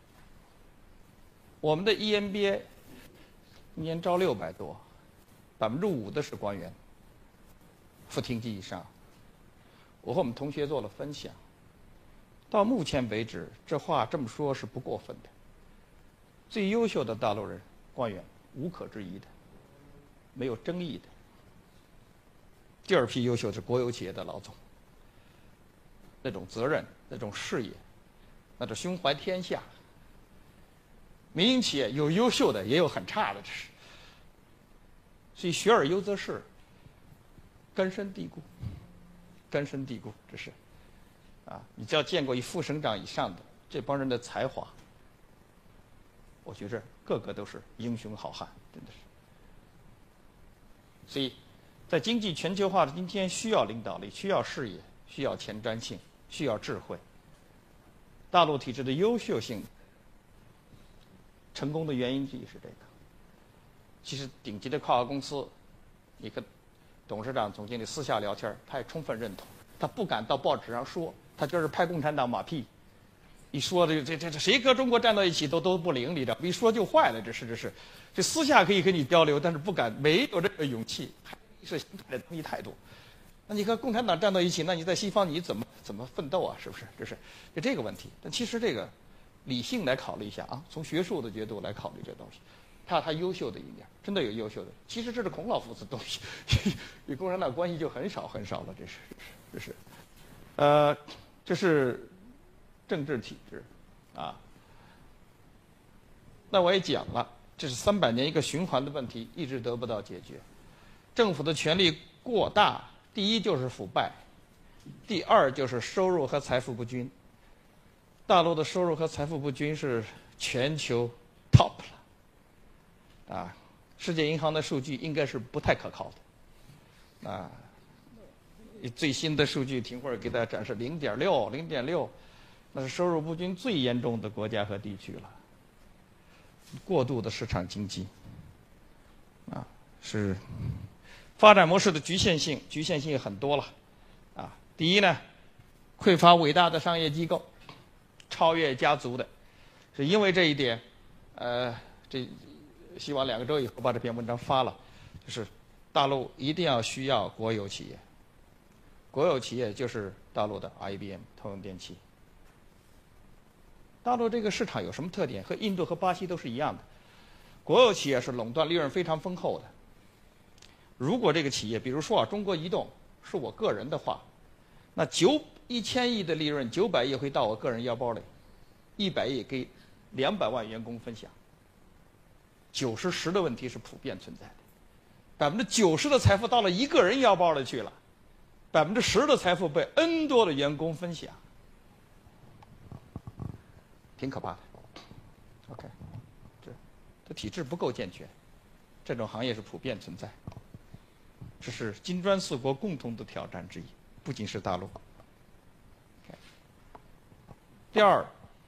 我们的 E M B A 年招六百多，百分之五的是官员，副厅级以上。我和我们同学做了分享，到目前为止，这话这么说是不过分的。最优秀的大陆人官员，无可置疑的，没有争议的。第二批优秀的是国有企业的老总，那种责任、那种事业、那种胸怀天下。民营企业有优秀的，也有很差的，这是。所以学而优则仕，根深蒂固，根深蒂固，这是。啊，你只要见过一副省长以上的这帮人的才华，我觉着个个都是英雄好汉，真的是。所以，在经济全球化的今天，需要领导力，需要视野，需要前瞻性，需要智慧。大陆体制的优秀性，成功的原因之一是这个。其实顶级的跨国公司，你跟董事长、总经理私下聊天，他也充分认同，他不敢到报纸上说。他就是拍共产党马屁，一说这这这这谁和中国站到一起都都不灵，你知道？一说就坏了，这是这是，这私下可以跟你交流，但是不敢，没有这个勇气，意识形态的东西太多。那你和共产党站到一起，那你在西方你怎么怎么奋斗啊？是不是？这是就这个问题。但其实这个理性来考虑一下啊，从学术的角度来考虑这东西，它有它优秀的一面，真的有优秀的。其实这是孔老夫子东西，与共产党关系就很少很少了，这是这是这是，呃。这是政治体制，啊，那我也讲了，这是三百年一个循环的问题，一直得不到解决。政府的权力过大，第一就是腐败，第二就是收入和财富不均。大陆的收入和财富不均是全球 top 了，啊，世界银行的数据应该是不太可靠的，啊。最新的数据，停会儿给大家展示，零点六，零点六，那是收入不均最严重的国家和地区了。过度的市场经济，啊，是发展模式的局限性，局限性很多了，啊，第一呢，匮乏伟大的商业机构，超越家族的，是因为这一点，呃，这希望两个周以后把这篇文章发了，就是大陆一定要需要国有企业。国有企业就是大陆的 I B M 通用电气。大陆这个市场有什么特点？和印度和巴西都是一样的，国有企业是垄断利润非常丰厚的。如果这个企业，比如说啊，中国移动是我个人的话，那九一千亿的利润，九百亿会到我个人腰包里，一百亿给两百万员工分享。九十十的问题是普遍存在的，百分之九十的财富到了一个人腰包里去了。百分之十的财富被 N 多的员工分享，挺可怕的。OK， 这这体制不够健全，这种行业是普遍存在，这是金砖四国共同的挑战之一，不仅是大陆。Okay. 第二，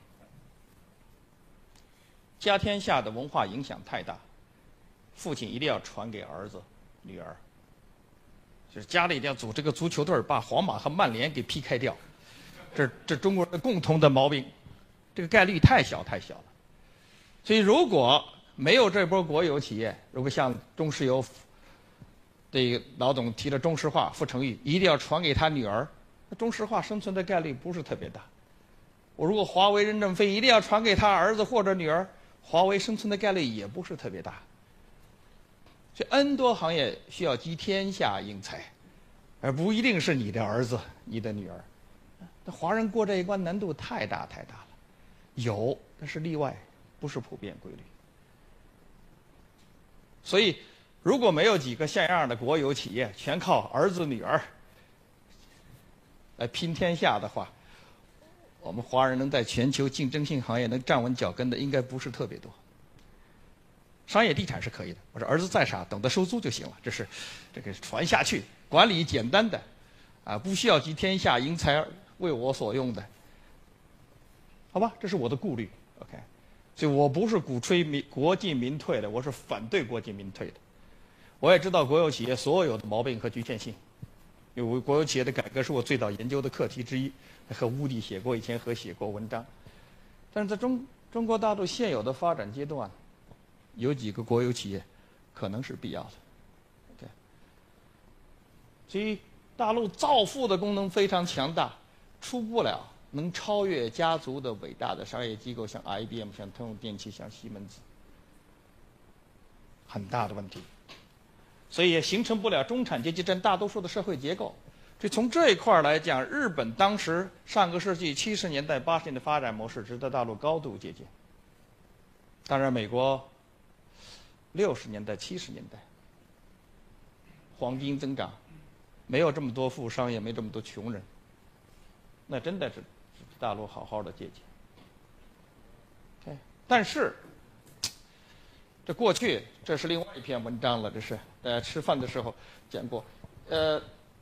家天下的文化影响太大，父亲一定要传给儿子、女儿。就是家里一定要组这个足球队，把皇马和曼联给 P K 掉，这这中国人的共同的毛病，这个概率太小太小了。所以如果没有这波国有企业，如果像中石油这个老总提的中石化傅成玉一定要传给他女儿，那中石化生存的概率不是特别大。我如果华为任正非一定要传给他儿子或者女儿，华为生存的概率也不是特别大。所以 N 多行业需要集天下英才，而不一定是你的儿子、你的女儿。那华人过这一关难度太大太大了，有，但是例外，不是普遍规律。所以，如果没有几个像样的国有企业，全靠儿子女儿来拼天下的话，我们华人能在全球竞争性行业能站稳脚跟的，应该不是特别多。上商业地产是可以的。我说儿子再傻，等着收租就行了。这是这个传下去，管理简单的，啊，不需要集天下英才为我所用的。好吧，这是我的顾虑。OK， 所以我不是鼓吹民国进民退的，我是反对国进民退的。我也知道国有企业所有的毛病和局限性，因为国有企业的改革是我最早研究的课题之一，和乌迪写过，以前和写过文章。但是在中中国大陆现有的发展阶段，有几个国有企业可能是必要的。OK， 所以大陆造富的功能非常强大，出不了能超越家族的伟大的商业机构，像 I B M、像通用电气、像西门子，很大的问题。所以也形成不了中产阶级占大多数的社会结构。所以从这一块来讲，日本当时上个世纪七十年代、八十年代发展模式值得大陆高度借鉴。当然，美国六十年代、七十年代黄金增长，没有这么多富商，也没这么多穷人，那真的是大陆好好的借鉴。Okay， 但是这过去这是另外一篇文章了，这是大家吃饭的时候讲过，呃。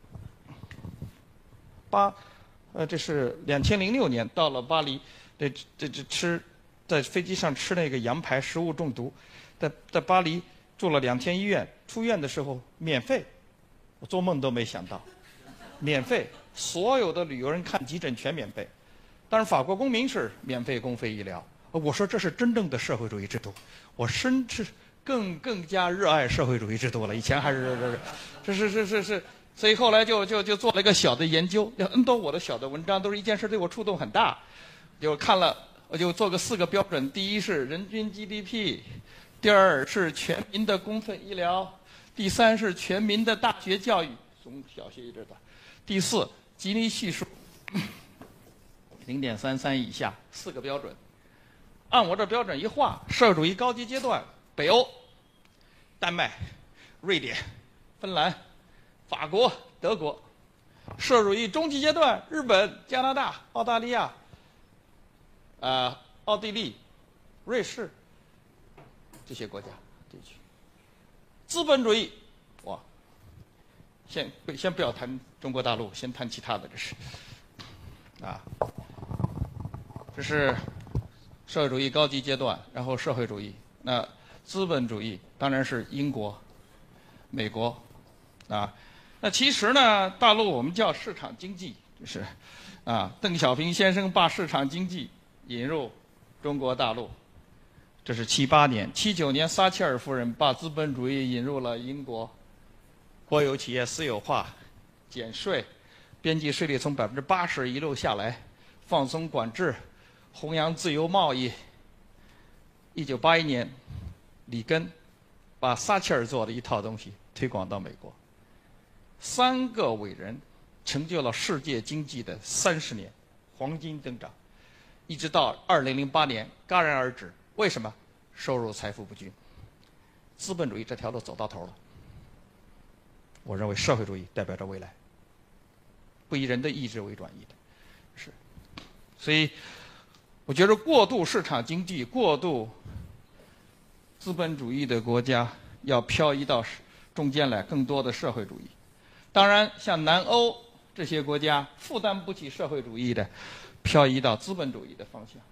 巴，呃，这是两千零六年到了巴黎，这这这吃，在飞机上吃那个羊排，食物中毒，在在巴黎住了两天医院，出院的时候免费，我做梦都没想到，免费，所有的旅游人看急诊全免费，当然法国公民是免费公费医疗，我说这是真正的社会主义制度，我甚至更更加热爱社会主义制度了，以前还是这是这是这是。所以后来就就就做了一个小的研究，要 N 多我的小的文章都是一件事对我触动很大，就看了我就做个四个标准，第一是人均 G D P， 第二是全民的公费医疗，第三是全民的大学教育，从小学一直到，第四吉尼系数 零点三三以下，四个标准，按我这标准一画，社会主义高级阶段，北欧、丹麦、瑞典、芬兰。法国、德国，社会主义中级阶段，日本、加拿大、澳大利亚，呃，奥地利、瑞士这些国家地区。资本主义，哇，先先不要谈中国大陆，先谈其他的，这是，啊，这是社会主义高级阶段，然后社会主义，那资本主义当然是英国、美国，啊。那其实呢，大陆我们叫市场经济，就是，啊，邓小平先生把市场经济引入中国大陆，这是七八年，七九年撒切尔夫人把资本主义引入了英国，国有企业私有化，减税，边际税率从百分之八十一路下来，放松管制，弘扬自由贸易。一九八一年，里根把撒切尔做的一套东西推广到美国。三个伟人成就了世界经济的三十年黄金增长，一直到二零零八年戛然而止。为什么？收入财富不均，资本主义这条路走到头了。我认为社会主义代表着未来，不以人的意志为转移的，是。所以，我觉得过度市场经济、过度资本主义的国家要漂移到中间来，更多的社会主义。当然，像南欧这些国家负担不起社会主义的，漂移到资本主义的方向。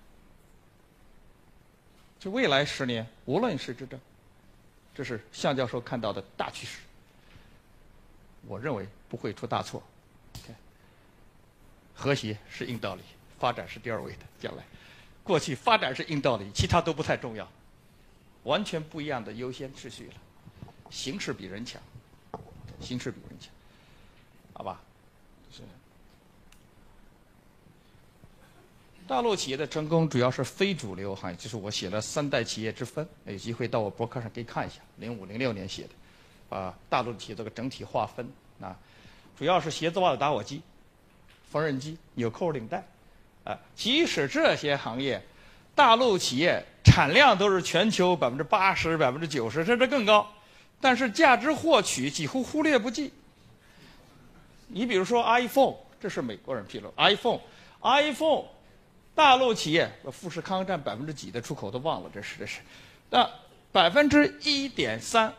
这未来十年，无论谁执政，这是向教授看到的大趋势。我认为不会出大错。Okay， 和谐是硬道理，发展是第二位的。将来，过去发展是硬道理，其他都不太重要，完全不一样的优先秩序了。形势比人强，形势比人强。好吧，是大陆企业的成功主要是非主流行业，就是我写了三代企业之分，有机会到我博客上可以看一下，零五零六年写的，把大陆企业这个整体划分啊，主要是鞋子、袜子、打火机、缝纫机、纽扣、领带，啊，即使这些行业，大陆企业产量都是全球百分之八十、百分之九十甚至更高，但是价值获取几乎忽略不计。你比如说 iPhone， 这是美国人披露 ，iPhone，iPhone， 大陆企业富士康占百分之几的出口都忘了，这是这是。那百分之一点三，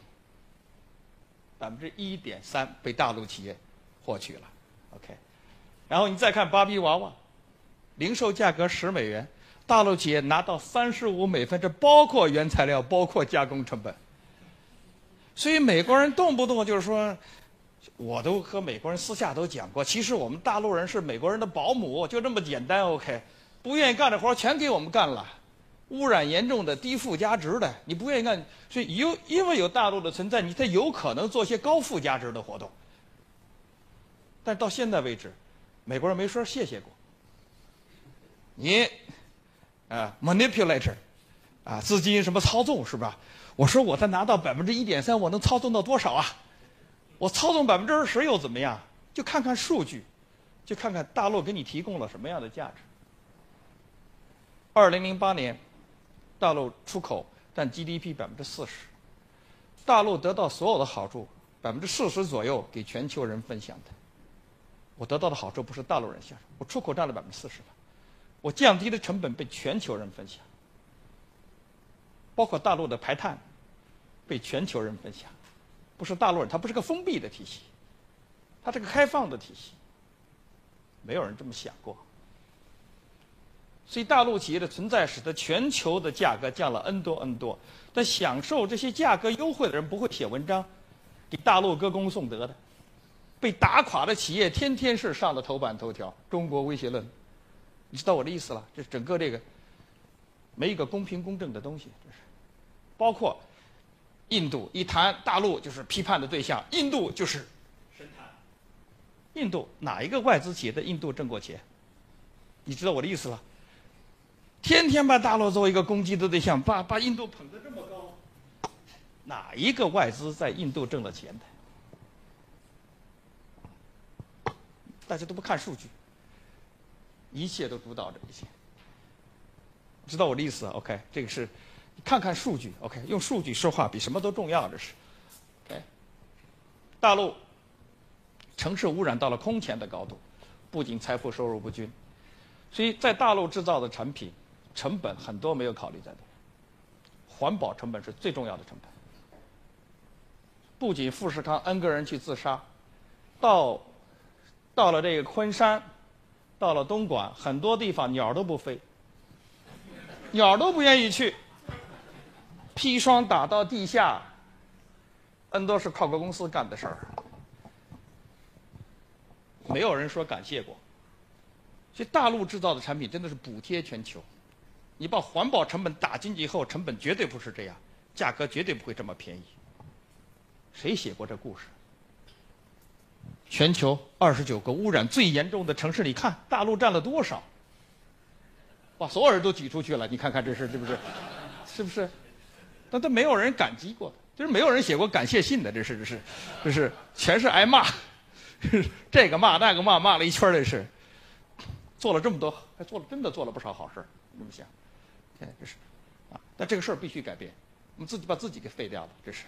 百分之一点三被大陆企业获取了。OK， 然后你再看芭比娃娃，零售价格十美元，大陆企业拿到三十五美分，这包括原材料，包括加工成本。所以美国人动不动就是说，我都和美国人私下都讲过，其实我们大陆人是美国人的保姆，就这么简单。OK， 不愿意干的活全给我们干了，污染严重的、低附加值的，你不愿意干，所以有因为有大陆的存在，你才有可能做些高附加值的活动。但到现在为止，美国人没说谢谢过。你啊 manipulator 啊，资金什么操纵是吧？我说我再拿到百分之一点三，我能操纵到多少啊？我操纵百分之二十又怎么样？就看看数据，就看看大陆给你提供了什么样的价值。二零零八年，大陆出口占 G D P 百分之四十，大陆得到所有的好处，百分之四十左右给全球人分享的。我得到的好处不是大陆人享受，我出口占了百分之四十吧，我降低的成本被全球人分享，包括大陆的排碳被全球人分享，不是大陆人，它不是个封闭的体系，它是个开放的体系，没有人这么想过。所以大陆企业的存在使得全球的价格降了 N 多 N 多，但享受这些价格优惠的人不会写文章，给大陆歌功颂德的。被打垮的企业天天是上了头版头条，中国威胁论，你知道我的意思了？这整个这个没一个公平公正的东西，这是包括印度一谈大陆就是批判的对象，印度就是神坛。印度哪一个外资企业在印度挣过钱？你知道我的意思了？天天把大陆作为一个攻击的对象，把把印度捧得这么高，哪一个外资在印度挣了钱的？大家都不看数据，一切都主导着一切。知道我的意思 ？OK， 这个是看看数据 ，OK， 用数据说话比什么都重要。这是 OK， 大陆城市污染到了空前的高度，不仅财富收入不均，所以在大陆制造的产品成本很多没有考虑在内，环保成本是最重要的成本。不仅富士康 N 个人去自杀，到到了这个昆山，到了东莞，很多地方鸟都不飞，鸟都不愿意去，砒霜打到地下 ，N 多是跨国公司干的事儿，没有人说感谢过。所以大陆制造的产品真的是补贴全球，你把环保成本打进去以后，成本绝对不是这样，价格绝对不会这么便宜。谁写过这故事？全球二十九个污染最严重的城市，你看大陆占了多少？把所有人都挤出去了，你看看这是是不是？是不是？但都没有人感激过的，就是没有人写过感谢信的，这是这是这是全是挨骂，这个骂那个骂，骂了一圈，这是做了这么多，还做了真的做了不少好事，你这么想？哎，这是啊，但这个事儿必须改变，我们自己把自己给废掉了，这是。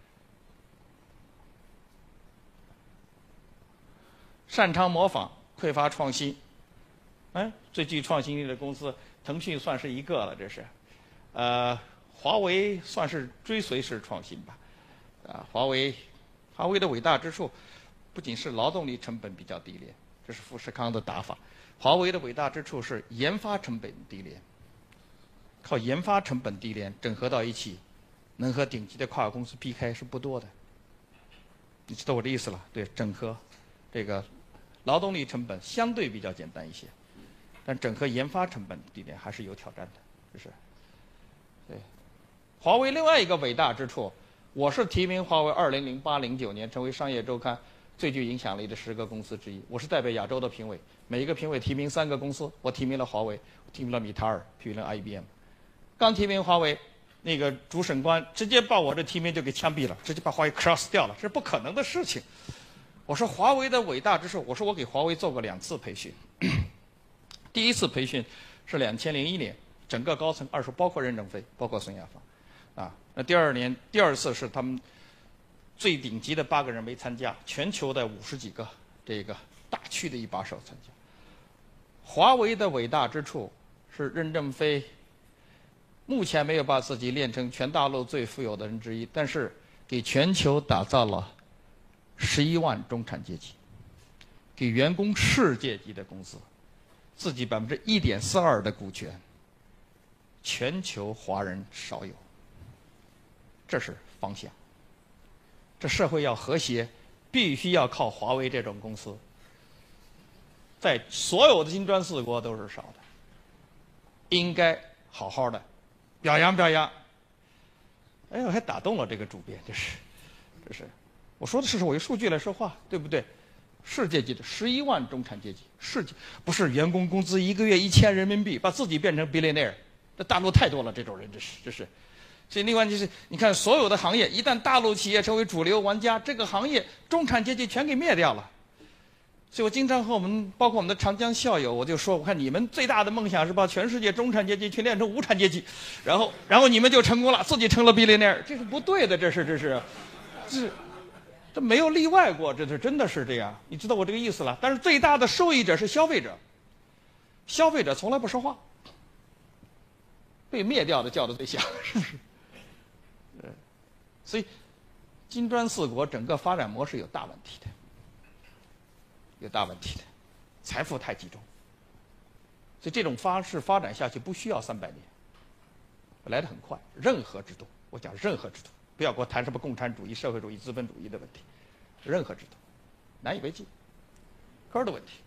擅长模仿，匮乏创新。哎，最具创新力的公司，腾讯算是一个了，这是。呃，华为算是追随式创新吧。啊，华为，华为的伟大之处，不仅是劳动力成本比较低廉，这是富士康的打法。华为的伟大之处是研发成本低廉，靠研发成本低廉整合到一起，能和顶级的跨国公司 P K 是不多的。你知道我的意思了？对，整合这个。劳动力成本相对比较简单一些，但整合研发成本低廉还是有挑战的，这是。对，华为另外一个伟大之处，我是提名华为二零零八零九年成为商业周刊最具影响力的十个公司之一。我是代表亚洲的评委，每一个评委提名三个公司，我提名了华为，提名了米塔尔，提名了 I B M。刚提名华为，那个主审官直接把我的提名就给枪毙了，直接把华为 cross 掉了，这是不可能的事情。我说华为的伟大之处，我说我给华为做过两次培训。第一次培训是两千零一年，整个高层二十，包括任正非，包括孙亚芳，啊，那第二年第二次是他们最顶级的八个人没参加，全球的五十几个这个大区的一把手参加。华为的伟大之处是任正非目前没有把自己练成全大陆最富有的人之一，但是给全球打造了十一万中产阶级，给员工世界级的工资，自己百分之一点四二的股权，全球华人少有。这是方向。这社会要和谐，必须要靠华为这种公司。在所有的金砖四国都是少的，应该好好的表扬表扬。哎，我还打动了这个主编，这是，这是，我说的是我用数据来说话，对不对？世界级的十一万中产阶级，世界不是员工工资一个月一千人民币，把自己变成 billionaire， 这大陆太多了这种人，这是这是。所以另外就是，你看所有的行业，一旦大陆企业成为主流玩家，这个行业中产阶级全给灭掉了。所以我经常和我们，包括我们的长江校友，我就说，我看你们最大的梦想是把全世界中产阶级去练成无产阶级，然后，然后你们就成功了，自己成了 billionaire， 这是不对的，这是这是，这这没有例外过，这是真的是这样，你知道我这个意思了。但是最大的受益者是消费者，消费者从来不说话，被灭掉的叫的最响，是不是？呃，所以金砖四国整个发展模式有大问题的。有大问题的，财富太集中，所以这种方式发展下去不需要三百年，来得很快。任何制度，我讲任何制度，不要给我谈什么共产主义、社会主义、资本主义的问题，任何制度难以为继，根儿的问题。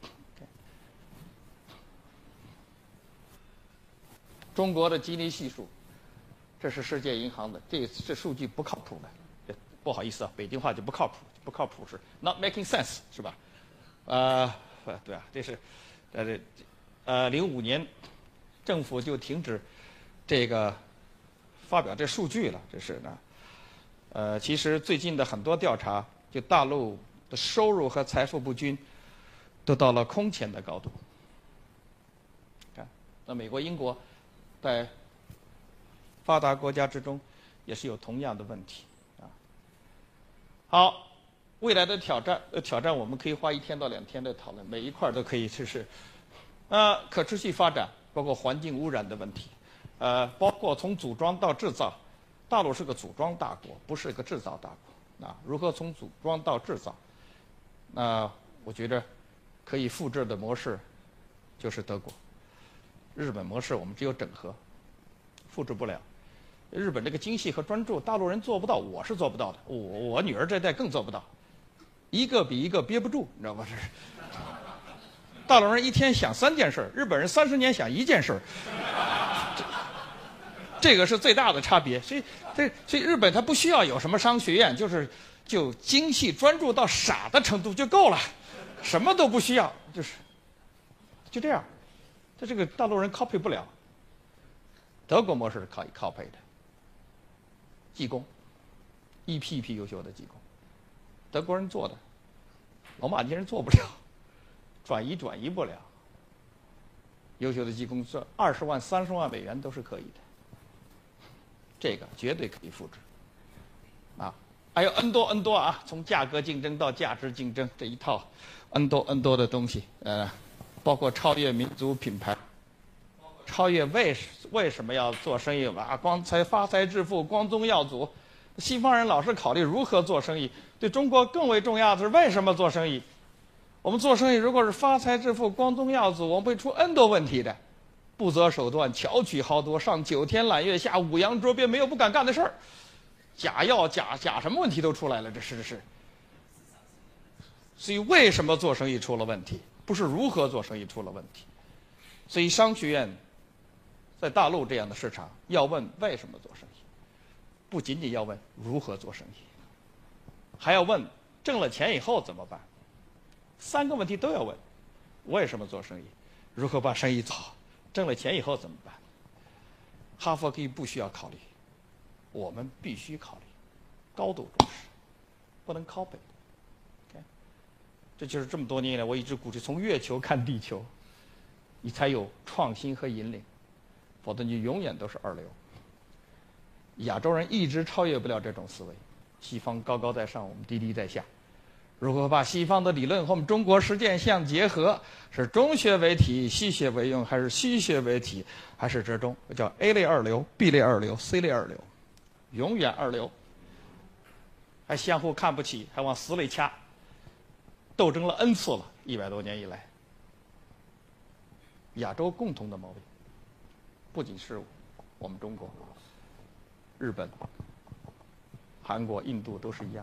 中国的基尼系数，这是世界银行的，这这数据不靠谱的，不好意思啊，北京话就不靠谱，不靠谱是 not making sense， 是吧？呃，对啊，这是，呃，这，呃，零五年，政府就停止这个发表这数据了。这是呢，呃，其实最近的很多调查，就大陆的收入和财富不均，都到了空前的高度。看，那美国、英国在发达国家之中，也是有同样的问题啊。好。未来的挑战，呃，挑战我们可以花一天到两天的讨论，每一块都可以，就是，呃，可持续发展，包括环境污染的问题，呃，包括从组装到制造，大陆是个组装大国，不是个制造大国，啊，如何从组装到制造？那我觉得可以复制的模式就是德国，日本模式我们只有整合，复制不了。日本这个精细和专注，大陆人做不到，我是做不到的，我我女儿这代更做不到。一个比一个憋不住，你知道吗？这是大陆人一天想三件事，日本人三十年想一件事，这, 这个是最大的差别。所以，这所以日本它不需要有什么商学院，就是就精细专注到傻的程度就够了，什么都不需要，就是就这样。它这个大陆人 copy 不了，德国模式是可以 copy 的，技工，一批一批优秀的技工。德国人做的，罗马尼人做不了，转移转移不了。优秀的技工这二十万、三十万美元都是可以的，这个绝对可以复制。啊，还有 N 多 N 多啊，从价格竞争到价值竞争这一套 N 多 N 多的东西，呃，包括超越民族品牌，超越为为什么要做生意啊？光财发财致富，光宗耀祖。西方人老是考虑如何做生意，对中国更为重要的是为什么做生意。我们做生意如果是发财致富、光宗耀祖，我们会出 N 多问题的，不择手段、巧取豪夺、上九天揽月、下五洋捉鳖，没有不敢干的事儿。假药、假假什么问题都出来了，这是是。所以为什么做生意出了问题？不是如何做生意出了问题。所以商学院在大陆这样的市场，要问为什么做生意。不仅仅要问如何做生意，还要问挣了钱以后怎么办？三个问题都要问：为什么做生意？如何把生意做好？挣了钱以后怎么办？哈佛可以不需要考虑，我们必须考虑，高度重视，不能 copy。Okay? 这就是这么多年以来我一直鼓励从月球看地球，你才有创新和引领，否则你永远都是二流。亚洲人一直超越不了这种思维，西方高高在上，我们低低在下。 如何把西方的理论和我们中国实践相结合？是中学为体，西学为用，还是西学为体，还是折中？叫 A 类二流、B 类二流、C 类二流，永远二流，还相互看不起，还往死里掐，斗争了 N 次了，一百多年以来，亚洲共同的毛病，不仅是我们中国、日本、韩国、印度都是一样。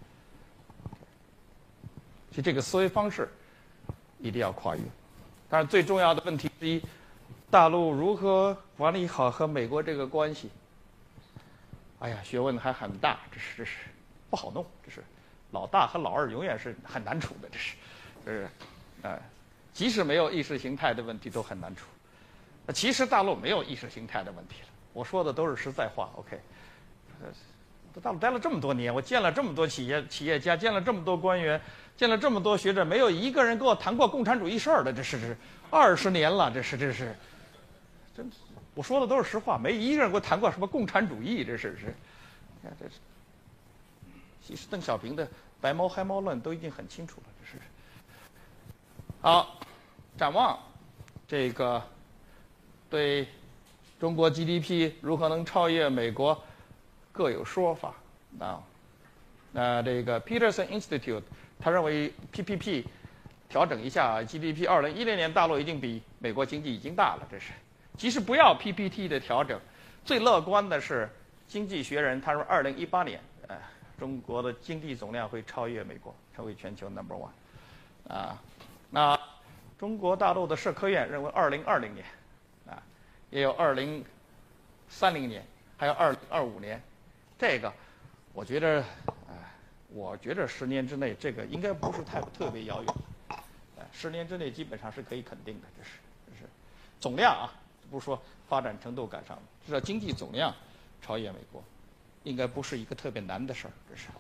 所以这个思维方式一定要跨越。当然，最重要的问题之一，大陆如何管理好和美国这个关系？哎呀，学问还很大，这是这是不好弄，这是老大和老二永远是很难处的，这是，这是，哎、呃，即使没有意识形态的问题都很难处。其实大陆没有意识形态的问题了，我说的都是实在话。OK， 呃，在大陆待了这么多年，我见了这么多企业企业家，见了这么多官员。见了这么多学者，没有一个人跟我谈过共产主义事儿的，这是这二十年了，这是这是，真是我说的都是实话，没一个人给我谈过什么共产主义，这是是，你看这是，其实邓小平的白毛黑猫论都已经很清楚了，这是。好，展望这个对中国 G D P 如何能超越美国各有说法啊。那这个 Peterson Institute。他认为 P P P 调整一下 G D P， 二零一零年大陆已经比美国经济已经大了，这是。即使不要 P P T 的调整，最乐观的是《经济学人》他说，二零一八年，呃，中国的经济总量会超越美国，成为全球 number one。啊，那中国大陆的社科院认为，二零二零年，啊，也有二零三零年，还有二零二五年，这个，我觉得。我觉得十年之内，这个应该不是太特别遥远，呃，十年之内基本上是可以肯定的，这是这是总量啊，不是说发展程度赶上了，至少经济总量超越美国，应该不是一个特别难的事儿，这是。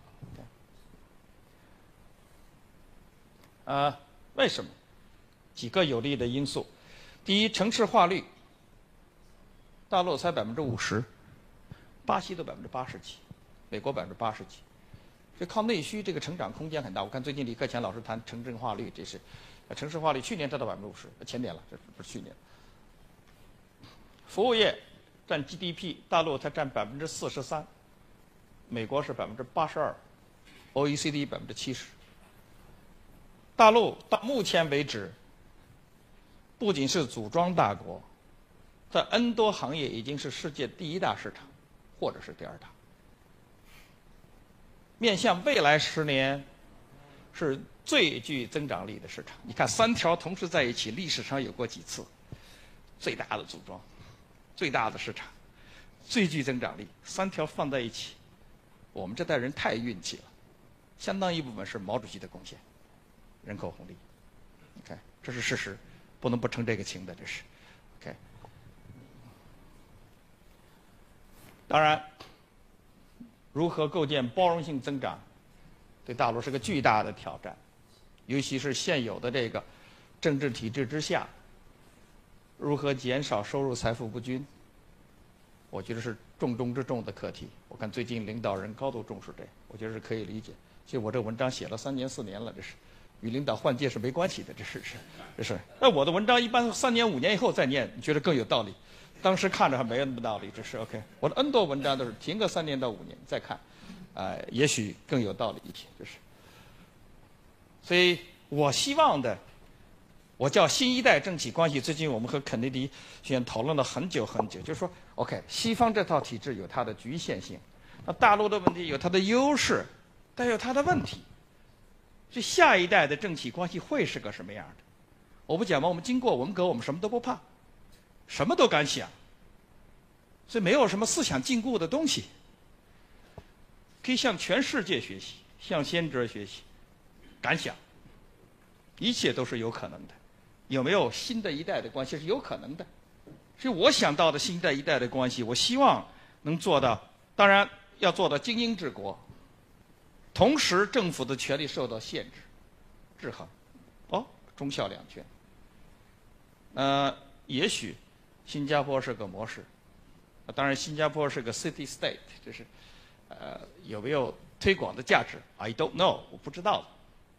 呃，为什么？几个有利的因素。第一，城市化率，大陆才百分之五十，巴西都百分之八十几，美国百分之八十几。这靠内需，这个成长空间很大。我看最近李克强老师谈城镇化率，这是，呃，城市化率去年达到百分之五十，前年了，这不是去年。服务业占 G D P， 大陆才占百分之四十三，美国是百分之八十二 ，O E C D 百分之七十。大陆到目前为止，不仅是组装大国，在 N 多行业已经是世界第一大市场，或者是第二大。面向未来十年，是最具增长力的市场。你看，三条同时在一起，历史上有过几次？最大的组装，最大的市场，最具增长力，三条放在一起，我们这代人太运气了。相当一部分是毛主席的贡献，人口红利。OK， 这是事实，不能不称这个情的，这是。OK， 当然。如何构建包容性增长，对大陆是个巨大的挑战，尤其是现有的这个政治体制之下，如何减少收入财富不均，我觉得是重中之重的课题。我看最近领导人高度重视这，我觉得是可以理解。其实我这文章写了三年四年了，这是与领导换届是没关系的，这是是这是。那我的文章一般三年五年以后再念，你觉得更有道理。当时看着还没有那么道理，这是 OK。我的 N 多文章都是停个三年到五年再看，呃，也许更有道理一些，这是。所以我希望的，我叫新一代政企关系。最近我们和肯尼迪学院讨论了很久很久，就是说 ，OK， 西方这套体制有它的局限性，那大陆的问题有它的优势，但有它的问题。所以下一代的政企关系会是个什么样的？我不讲嘛，我们经过文革，我们什么都不怕。什么都敢想，所以没有什么思想禁锢的东西，可以向全世界学习，向先哲学习，敢想，一切都是有可能的。有没有新的一代的关系是有可能的，所以我想到的新的一代的关系，我希望能做到，当然要做到精英治国，同时政府的权力受到限制，制衡，哦，忠孝两全。呃，也许。新加坡是个模式，当然新加坡是个 city state， 这是，呃，有没有推广的价值 ？I don't know， 我不知道。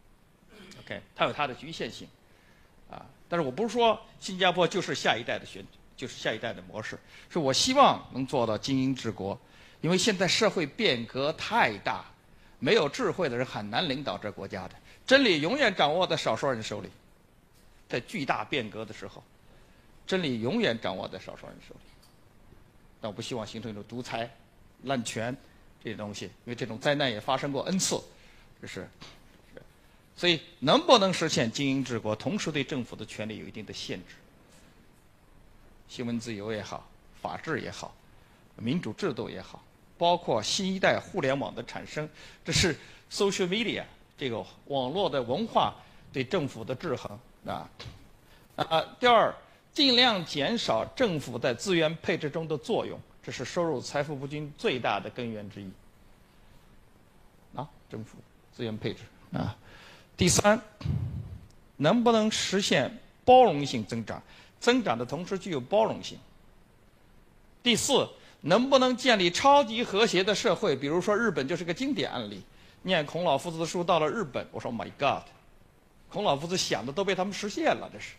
OK， 它有它的局限性，啊，但是我不是说新加坡就是下一代的选，就是下一代的模式，是我希望能做到精英治国，因为现在社会变革太大，没有智慧的人很难领导这国家的，真理永远掌握在少数人手里，在巨大变革的时候，真理永远掌握在少数人手里，但我不希望形成一种独裁、滥权这些东西，因为这种灾难也发生过 N 次，这是。所以，能不能实现精英治国，同时对政府的权力有一定的限制。新闻自由也好，法治也好，民主制度也好，包括新一代互联网的产生，这是 social media 这个网络的文化对政府的制衡啊。啊，第二，尽量减少政府在资源配置中的作用，这是收入财富不均最大的根源之一。啊，政府资源配置啊。第三，能不能实现包容性增长？增长的同时具有包容性。第四，能不能建立超级和谐的社会？比如说日本就是个经典案例。念孔老夫子的书到了日本，我说 My God， 孔老夫子想的都被他们实现了，这是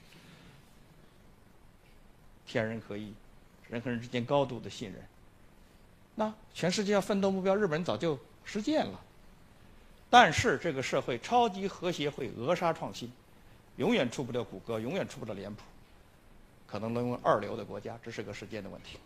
天人合一，人和人之间高度的信任。那全世界要奋斗目标，日本人早就实践了。但是这个社会超级和谐会扼杀创新，永远出不了谷歌，永远出不了脸谱，可能沦为二流的国家，这是个时间的问题。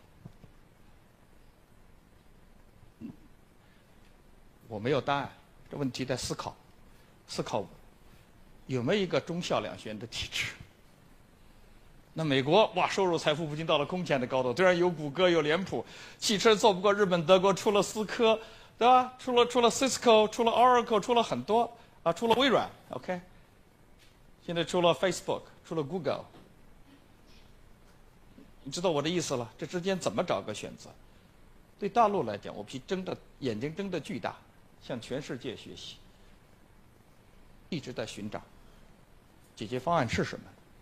我没有答案，这问题在思考，思考有没有一个中小两全的体制。那美国哇，收入财富不均到了空前的高度，虽然有谷歌有脸谱，汽车做不过日本、德国，出了思科。对吧？出了出了 Cisco， 出了 Oracle， 出了很多啊，出了微软 ，OK。现在出了 Facebook， 出了 Google。你知道我的意思了？这之间怎么找个选择？对大陆来讲，我必须睁着眼睛睁得巨大，向全世界学习，一直在寻找解决方案是什么？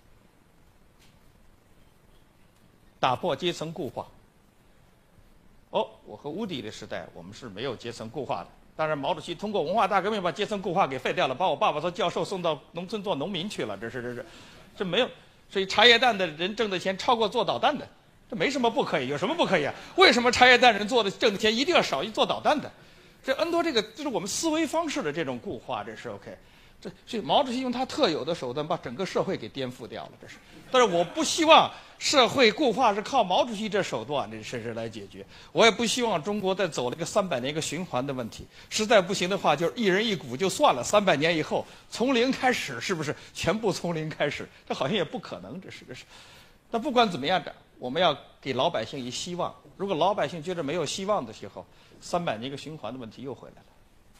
打破阶层固化。哦，我和乌迪的时代，我们是没有阶层固化的。当然，毛主席通过文化大革命把阶层固化给废掉了，把我爸爸做教授送到农村做农民去了。这是这是，这没有。所以茶叶蛋的人挣的钱超过做导弹的，这没什么不可以，有什么不可以啊？为什么茶叶蛋人做的挣的钱一定要少于做导弹的？这 N 多这个就是我们思维方式的这种固化，这是 OK。这所以毛主席用他特有的手段把整个社会给颠覆掉了，这是。但是我不希望社会固化是靠毛主席这手段这事实来解决，我也不希望中国再走了一个三百年一个循环的问题。实在不行的话，就是一人一股就算了，三百年以后从零开始，是不是全部从零开始？这好像也不可能，这是这是。但不管怎么样的，我们要给老百姓以希望。如果老百姓觉得没有希望的时候，三百年一个循环的问题又回来了。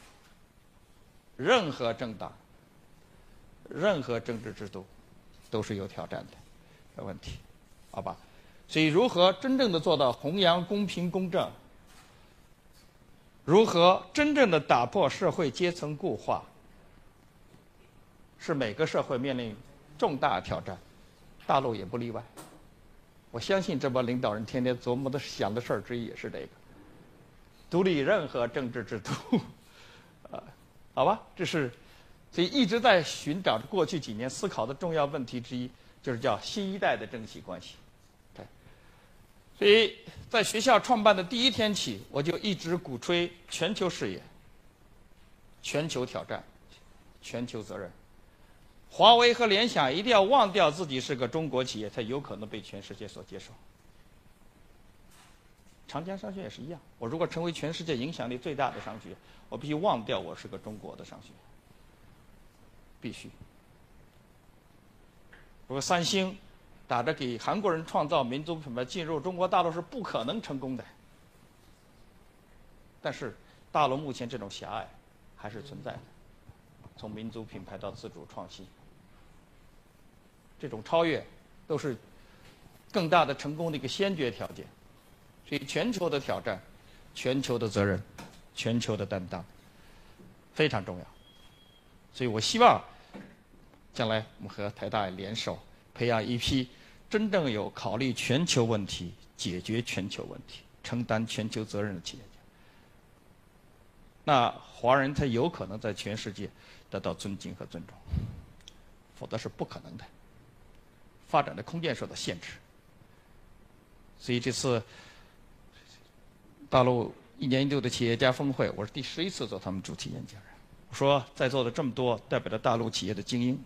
任何政党。任何政治制度都是有挑战的这问题，好吧？所以，如何真正的做到弘扬公平公正？如何真正的打破社会阶层固化？是每个社会面临重大挑战，大陆也不例外。我相信这帮领导人天天琢磨的想的事儿之一也是这个：独立任何政治制度，啊，好吧？这是。所以一直在寻找着过去几年思考的重要问题之一，就是叫新一代的政企关系。对，所以在学校创办的第一天起，我就一直鼓吹全球视野、全球挑战、全球责任。华为和联想一定要忘掉自己是个中国企业，才有可能被全世界所接受。长江商学院也是一样，我如果成为全世界影响力最大的商学院，我必须忘掉我是个中国的商学院。必须。如果三星打着给韩国人创造民族品牌进入中国大陆是不可能成功的，但是大陆目前这种狭隘还是存在的，从民族品牌到自主创新，这种超越都是更大的成功的一个先决条件。所以全球的挑战、全球的责任、全球的担当非常重要。所以我希望将来我们和台大联手，培养一批真正有考虑全球问题、解决全球问题、承担全球责任的企业家。那华人才有可能在全世界得到尊敬和尊重。 否则是不可能的。发展的空间受到限制。所以这次大陆一年一度的企业家峰会，我是第十一次做他们主题演讲人。我说在座的这么多代表着大陆企业的精英，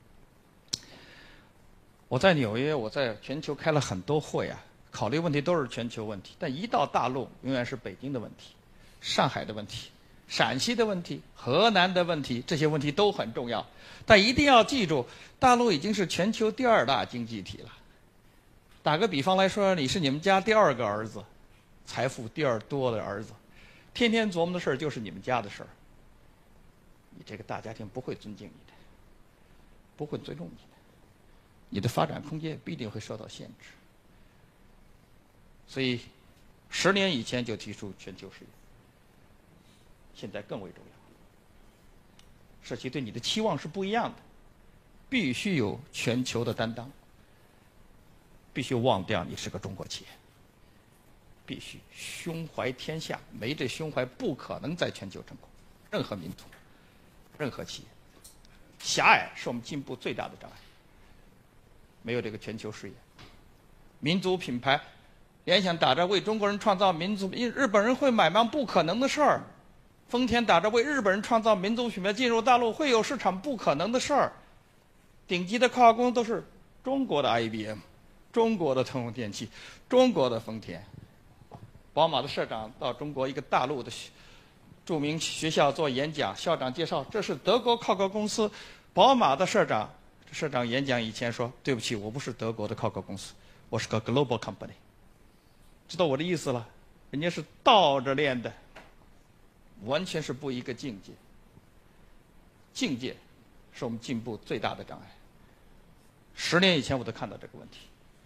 我在纽约，我在全球开了很多会啊，考虑问题都是全球问题，但一到大陆，永远是北京的问题、上海的问题、陕西的问题、河南的问题，这些问题都很重要。但一定要记住，大陆已经是全球第二大经济体了。打个比方来说，你是你们家第二个儿子，财富第二多的儿子，天天琢磨的事儿就是你们家的事儿。你这个大家庭不会尊敬你的，不会尊重你的，你的发展空间必定会受到限制。所以，十年以前就提出全球视野，现在更为重要。社企对你的期望是不一样的，必须有全球的担当。必须忘掉你是个中国企业，必须胸怀天下，没这胸怀不可能在全球成功。任何民族、任何企业，狭隘是我们进步最大的障碍。没有这个全球视野，民族品牌，联想打着为中国人创造民族，日本人会买吗？不可能的事儿。丰田打着为日本人创造民族品牌进入大陆会有市场，不可能的事儿。顶级的跨国公司都是中国的 I B M。中国的通用电气，中国的丰田，宝马的社长到中国一个大陆的著名学校做演讲，校长介绍这是德国靠国公司，宝马的社长，社长演讲以前说对不起，我不是德国的靠国公司，我是个 global company， 知道我的意思了？人家是倒着练的，完全是不一个境界。境界是我们进步最大的障碍。十年以前我都看到这个问题。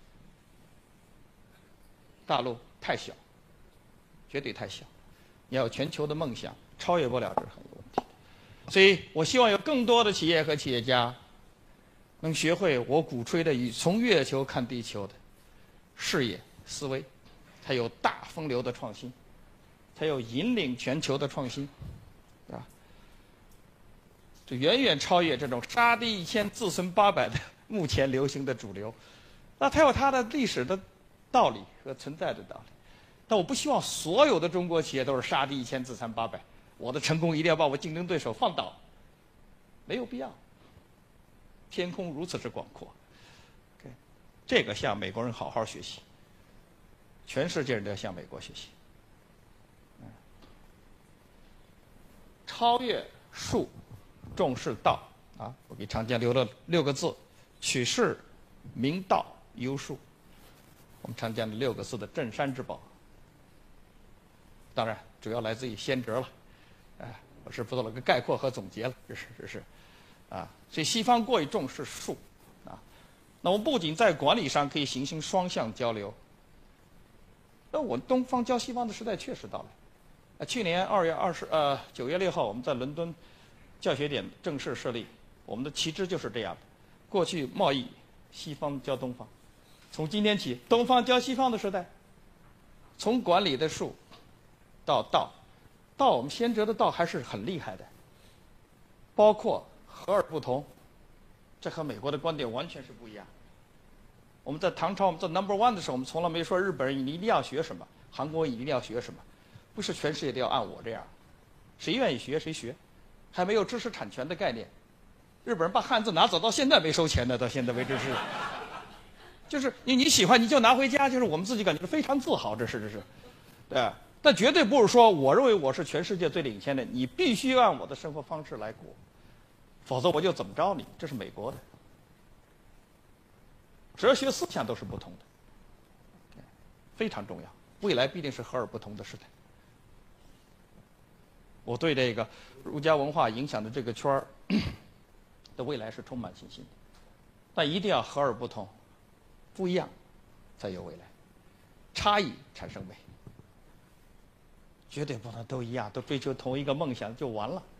大陆太小，绝对太小。你要有全球的梦想，超越不了，这是很有问题的。所以我希望有更多的企业和企业家能学会我鼓吹的以从月球看地球的视野思维，才有大风流的创新，才有引领全球的创新，对吧？这远远超越这种杀敌一千自损八百的目前流行的主流。那它有它的历史的道理和存在的道理，但我不希望所有的中国企业都是杀敌一千自残八百。我的成功一定要把我竞争对手放倒，没有必要。天空如此之广阔， okay， 这个向美国人好好学习，全世界人都要向美国学习。超越术，重视道啊！我给长江留了六个字：取势、明道、优术。我们常讲的六个字的镇山之宝，当然主要来自于先哲了，哎，我是做了个概括和总结了，这是这是，啊，所以西方过于重视术，啊，那我们不仅在管理上可以行行双向交流，那我东方教西方的时代确实到了。啊，去年二月二十呃九月六号，我们在伦敦教学点正式设立，我们的旗帜就是这样的。过去贸易西方教东方。从今天起，东方教西方的时代，从管理的术到道，道我们先哲的道还是很厉害的，包括和而不同，这和美国的观点完全是不一样。我们在唐朝，我们做 number one 的时候，我们从来没说日本人你一定要学什么，韩国人一定要学什么，不是全世界都要按我这样，谁愿意学谁学，还没有知识产权的概念。日本人把汉字拿走到现在没收钱呢，到现在为止是。就是你你喜欢你就拿回家，就是我们自己感觉非常自豪，这是这是，对吧？但绝对不是说我认为我是全世界最领先的，你必须按我的生活方式来过，否则我就怎么着你，这是美国的。哲学思想都是不同的，非常重要。未来必定是和而不同的时代。我对这个儒家文化影响的这个圈儿的未来是充满信心的，但一定要和而不同。不一样，才有未来。差异产生美，绝对不能都一样，都追求同一个梦想就完了。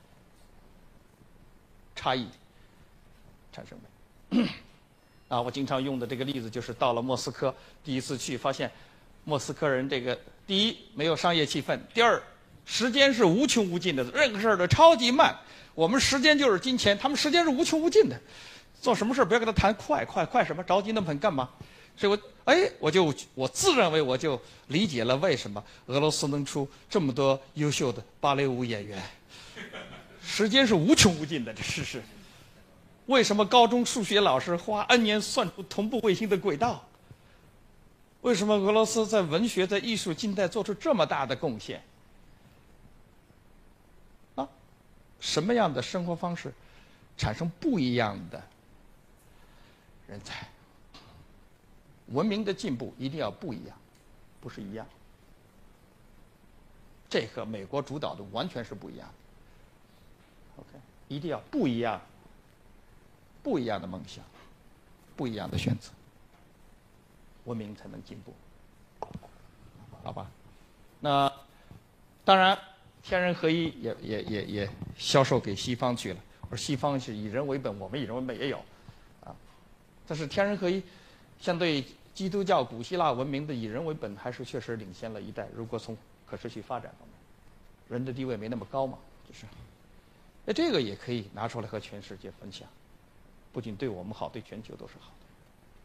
差异产生美。啊，我经常用的这个例子就是到了莫斯科，第一次去发现，莫斯科人这个第一没有商业气氛，第二时间是无穷无尽的，任何事儿都超级慢。我们时间就是金钱，他们时间是无穷无尽的。 做什么事不要跟他谈快快快什么，着急那么很干嘛？所以我哎，我就我自认为我就理解了为什么俄罗斯能出这么多优秀的芭蕾舞演员。时间是无穷无尽的，这事实。为什么高中数学老师花 N 年算出同步卫星的轨道？为什么俄罗斯在文学、在艺术、近代做出这么大的贡献？啊，什么样的生活方式产生不一样的人才？文明的进步一定要不一样，不是一样。这和美国主导的完全是不一样的。OK， 一定要不一样，不一样的梦想，不一样的选择，文明才能进步，好吧？那当然，天人合一也也也也销售给西方去了。而西方是以人为本，我们以人为本也有，啊，但是天人合一相对基督教古希腊文明的以人为本，还是确实领先了一代。如果从可持续发展方面，人的地位没那么高嘛，就是。那这个也可以拿出来和全世界分享，不仅对我们好，对全球都是好的，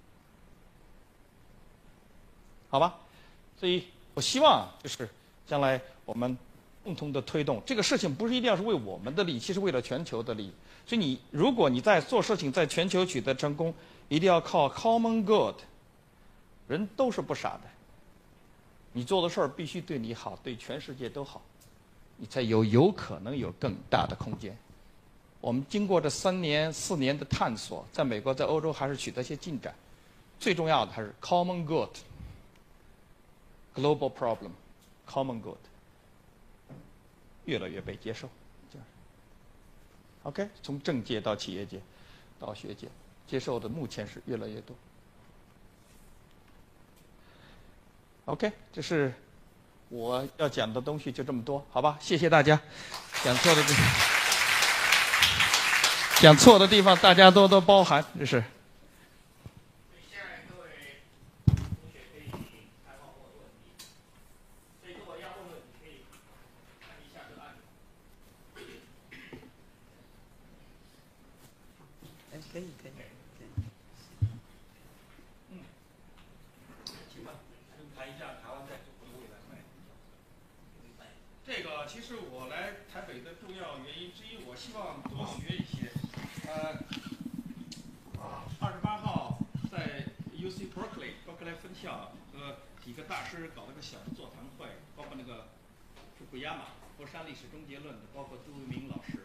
好吧？所以我希望就是将来我们共同的推动这个事情，不是一定要是为我们的利益，其实为了全球的利益。所以你如果你在做事情，在全球取得成功，一定要靠 common good。人都是不傻的，你做的事儿必须对你好，对全世界都好。你才有有可能有更大的空间。我们经过这三年四年的探索，在美国在欧洲还是取得一些进展。最重要的还是 common good global problem common good 越来越被接受。OK， 从政界到企业界到学界，接受的目前是越来越多。OK， 这是我要讲的东西就这么多，好吧？谢谢大家。讲错的地方，讲错的地方大家多多包涵，这是。 现在各位同学可以开放或问题，所以如果要问问题，可以按一下这个按钮。 哎，可以可以。 嗯，请问，谈一下台湾在中国未来。这个其实我来台北的重要原因之一，我希望多学一些。呃，二十八号在 U C Berkeley 伯克莱分校和几个大师搞了个小的座谈会，包括那个福古亚马《佛山历史终结论》的，包括杜维明老师。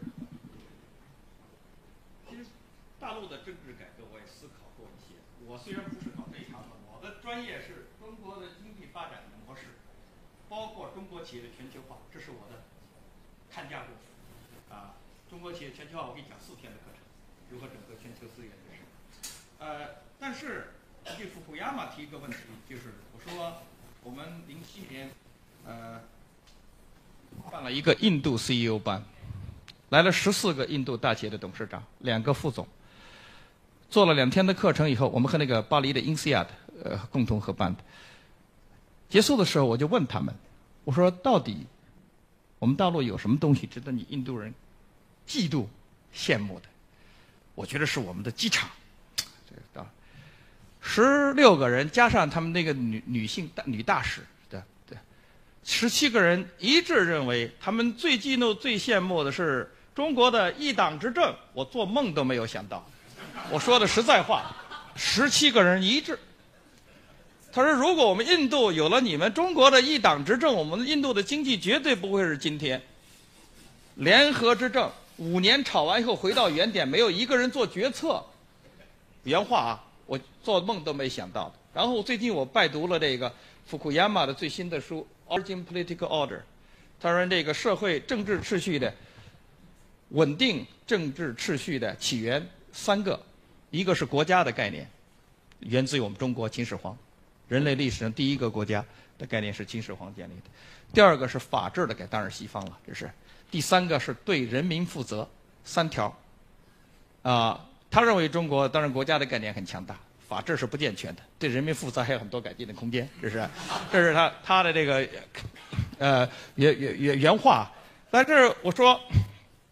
其实大陆的政治改革我也思考过一些。我虽然不是搞这一行的，我的专业是中国的经济发展的模式。包括中国企业的全球化，这是我的看架构。啊，中国企业全球化，我给你讲四天的课程，如何整合全球资源这事。呃，但是对福库亚马提一个问题，就是我说我们零七年呃办了一个印度 C E O 班，来了十四个印度大企业的董事长，两个副总，做了两天的课程以后，我们和那个巴黎的 I N S E A D 呃共同合办的。结束的时候，我就问他们，我说到底，我们大陆有什么东西值得你印度人嫉妒、羡慕的？我觉得是我们的机场。这个啊，十六个人加上他们那个女女性大女大使，对对，十七个人一致认为，他们最嫉妒、最羡慕的是中国的一党执政。我做梦都没有想到，我说的实在话，十七个人一致。他说：“如果我们印度有了你们中国的一党执政，我们印度的经济绝对不会是今天。联合执政五年吵完以后回到原点，没有一个人做决策。原话啊，我做梦都没想到的。然后最近我拜读了这个福库亚马的最新的书《Origin Political Order》，他说这个社会政治秩序的稳定政治秩序的起源三个，一个是国家的概念，源自于我们中国秦始皇。”人类历史上第一个国家的概念是秦始皇建立的。第二个是法治的概念，当然西方了，这是。第三个是对人民负责，三条。啊、呃，他认为中国当然国家的概念很强大，法治是不健全的，对人民负责还有很多改进的空间，这是。这是他他的这个呃原原原原话。但是我说，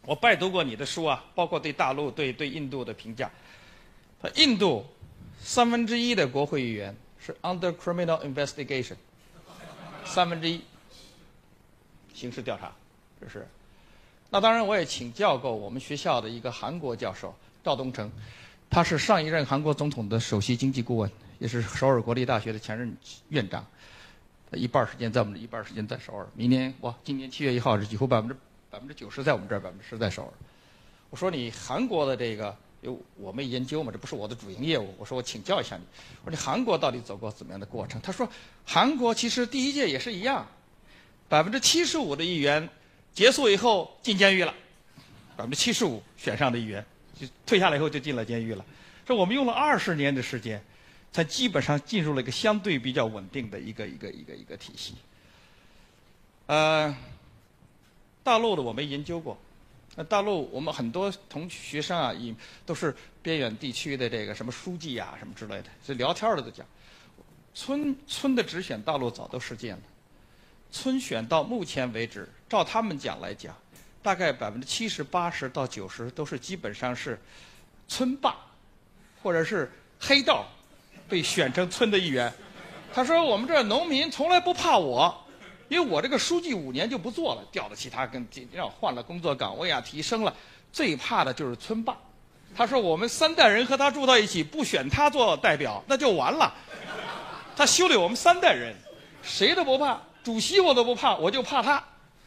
我拜读过你的书啊，包括对大陆、对对印度的评价。印度三分之一的国会议员是 under criminal investigation， 三分之一刑事调查，这是。那当然，我也请教过我们学校的一个韩国教授赵东成，他是上一任韩国总统的首席经济顾问，也是首尔国立大学的前任院长。一半时间在我们这，一半时间在首尔。明年哇，今年七月一号是几乎百分之百分之九十在我们这儿，百分之十在首尔。我说你韩国的这个，有我们研究嘛，这不是我的主营业务。我说我请教一下你，我说你韩国到底走过怎么样的过程？他说韩国其实第一届也是一样，百分之七十五的议员结束以后进监狱了，百分之七十五选上的议员就退下来以后就进了监狱了。说我们用了二十年的时间。才基本上进入了一个相对比较稳定的一个一个一个一个体系。呃，大陆的我没研究过，那大陆我们很多同学生啊，以都是边远地区的这个什么书记啊什么之类的，所以聊天的都讲，村村的直选大陆早都实践了，村选到目前为止，照他们讲来讲，大概百分之七十八十到九十都是基本上是村霸，或者是黑道。被选成村的议员，他说我们这儿农民从来不怕我，因为我这个书记五年就不做了，调到其他跟让换了工作岗位啊，提升了，最怕的就是村霸。他说我们三代人和他住到一起，不选他做代表那就完了。他修理我们三代人，谁都不怕，主席我都不怕，我就怕他，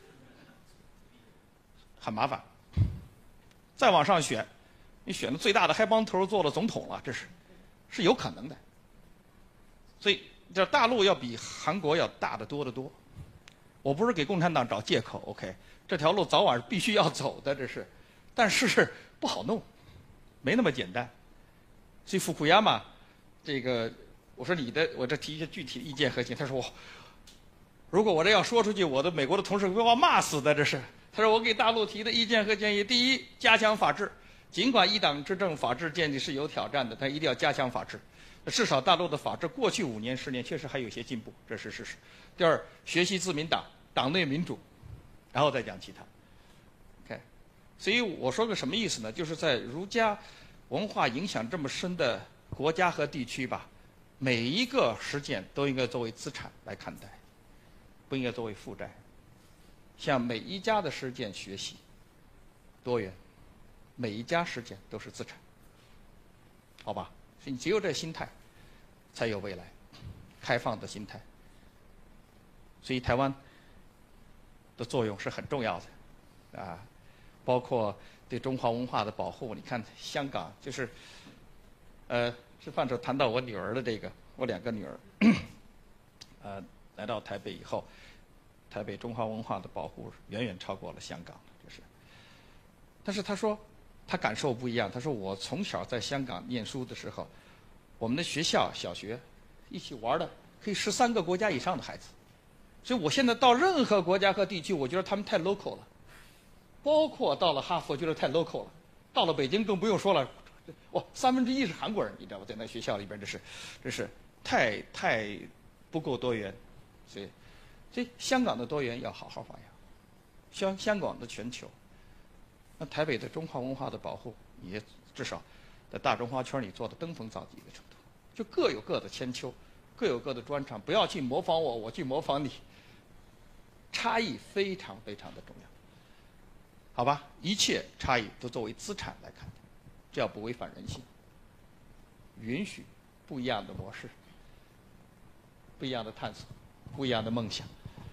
很麻烦。再往上选，你选的最大的黑帮头做了总统了，这是是有可能的。所以，这大陆要比韩国要大得多得多。我不是给共产党找借口 ，OK， 这条路早晚必须要走的，这是，但是不好弄，没那么简单。所以福库亚嘛，这个我说你的，我这提一些具体的意见核心。他说我，如果我这要说出去，我的美国的同事会把我骂死的，这是。他说我给大陆提的意见和建议：第一，加强法治，尽管一党执政法治建立是有挑战的，但一定要加强法治。至少大陆的法治过去五年十年确实还有些进步，这是事实。第二，学习自民党，党内民主，然后再讲其他。OK， 所以我说个什么意思呢？就是在儒家文化影响这么深的国家和地区吧，每一个实践都应该作为资产来看待，不应该作为负债。向每一家的实践学习，多元，每一家实践都是资产，好吧？所以你只有这心态，才有未来，开放的心态。所以台湾的作用是很重要的，啊，包括对中华文化的保护。你看香港就是，呃，吃饭时候谈到我女儿的这个，我两个女儿，呃，来到台北以后，台北中华文化的保护远远超过了香港，就是。但是他说。他感受不一样。他说：“我从小在香港念书的时候，我们的学校小学一起玩的可以十三个国家以上的孩子，所以我现在到任何国家和地区，我觉得他们太 local 了，包括到了哈佛，觉得太 local 了，到了北京更不用说了，哇，三分之一是韩国人，你知道吧？在那学校里边，这是，这是太太不够多元，所以，所以香港的多元要好好发扬，香香港的全球。”那台北的中华文化的保护，也至少在大中华圈里做的登峰造极的程度，就各有各的千秋，各有各的专长，不要去模仿我，我去模仿你，差异非常非常的重要，好吧？一切差异都作为资产来看，这要不违反人性，允许不一样的模式，不一样的探索，不一样的梦想。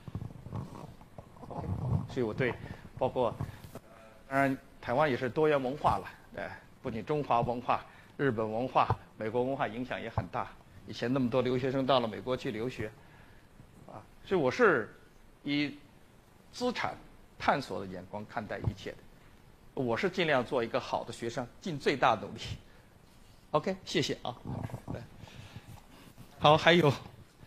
所以我对包括。当然，台湾也是多元文化了，哎，不仅中华文化、日本文化、美国文化影响也很大。以前那么多留学生到了美国去留学，啊，所以我是以资产探索的眼光看待一切的。我是尽量做一个好的学生，尽最大努力。OK， 谢谢啊。对，好，还有。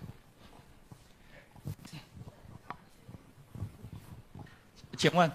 请问。